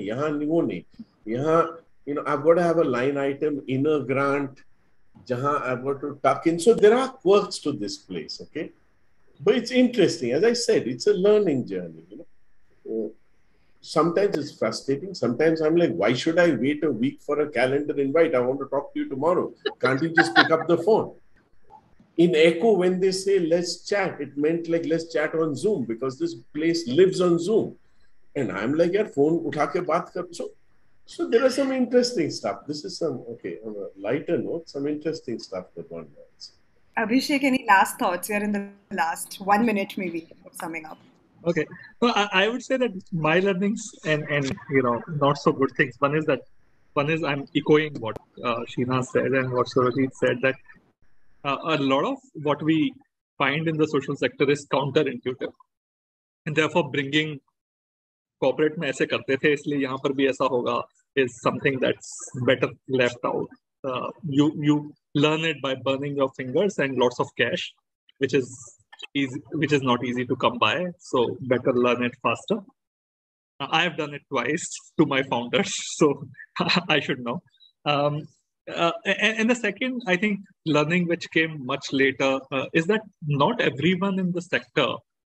I've got to have a line item in a grant, jahan I've got to tuck in. So there are quirks to this place, okay? But it's interesting. As I said, it's a learning journey. Sometimes it's frustrating. Sometimes I'm like, why should I wait a week for a calendar invite? I want to talk to you tomorrow. Can't you just pick up the phone? In ECHO, when they say let's chat, it meant like let's chat on Zoom, because this place lives on Zoom. And I'm like, yaar, phone utha ke baat kar. So there are some interesting stuff. This is some, okay, on a lighter note, some interesting stuff that one learns. Abhishek, any last thoughts? We are in the last 1 minute maybe of summing up. Okay. So I would say that my learnings and not so good things. One is I'm echoing what Sheena said and what Surajit said, that a lot of what we find in the social sector is counterintuitive, and therefore bringing corporate में ऐसे करते थे इसलिए यहाँ पर भी ऐसा होगा is something that's better left out. You learn it by burning your fingers and lots of cash, which is not easy to come by. So better learn it faster. I have done it twice to my founders, so I should know. And the second, I think, learning which came much later is that not everyone in the sector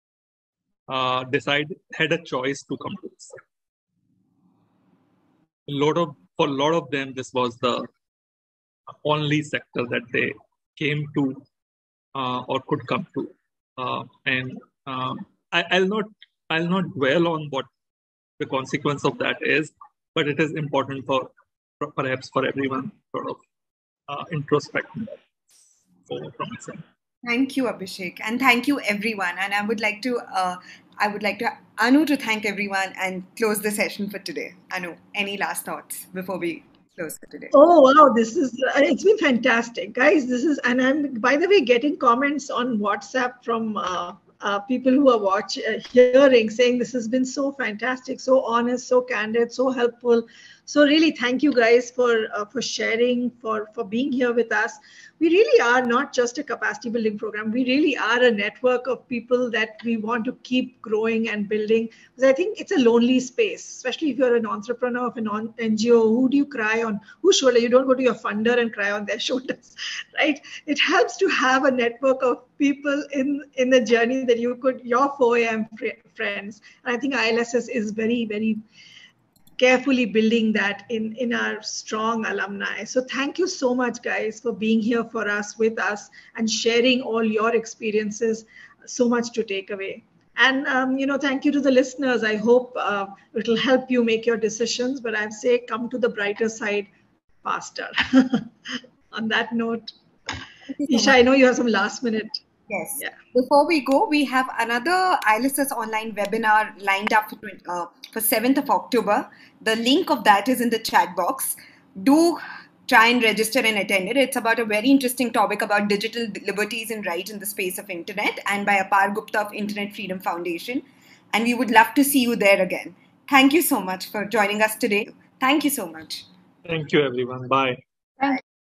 had a choice to come to this. For a lot of them, this was the only sector that they came to or could come to. I'll not dwell on what the consequence of that is, but it is important for perhaps for everyone sort of introspecting from itself. Thank you, Abhishek, and thank you, everyone. And I would like to Anu to thank everyone and close the session for today. Anu, any last thoughts before we close for today? Oh wow, it's been fantastic, guys. And I'm, by the way, getting comments on WhatsApp from people who are hearing, saying this has been so fantastic, so honest, so candid, so helpful. So really, thank you guys for sharing, for being here with us. We really are not just a capacity building program. We really are a network of people that we want to keep growing and building. Because I think it's a lonely space, especially if you're an entrepreneur of an NGO. Who do you cry on? Whose shoulder? You don't go to your funder and cry on their shoulders, right? It helps to have a network of people in the journey that your 4 a.m. friends. And I think ILSS is very, very carefully building that in our strong alumni. So thank you so much, guys, for being here with us and sharing all your experiences. So much to take away. And, thank you to the listeners. I hope it will help you make your decisions. But I'd say come to the brighter side faster. On that note, Isha, I know you have some last minute. Yes. Yeah. Before we go, we have another ILSS online webinar lined up for 7th of October. The link of that is in the chat box. Do try and register and attend it. It's about a very interesting topic about digital liberties and rights in the space of internet, and by Apar Gupta of Internet Freedom Foundation. And we would love to see you there again. Thank you so much for joining us today. Thank you so much. Thank you, everyone. Bye. Thank you.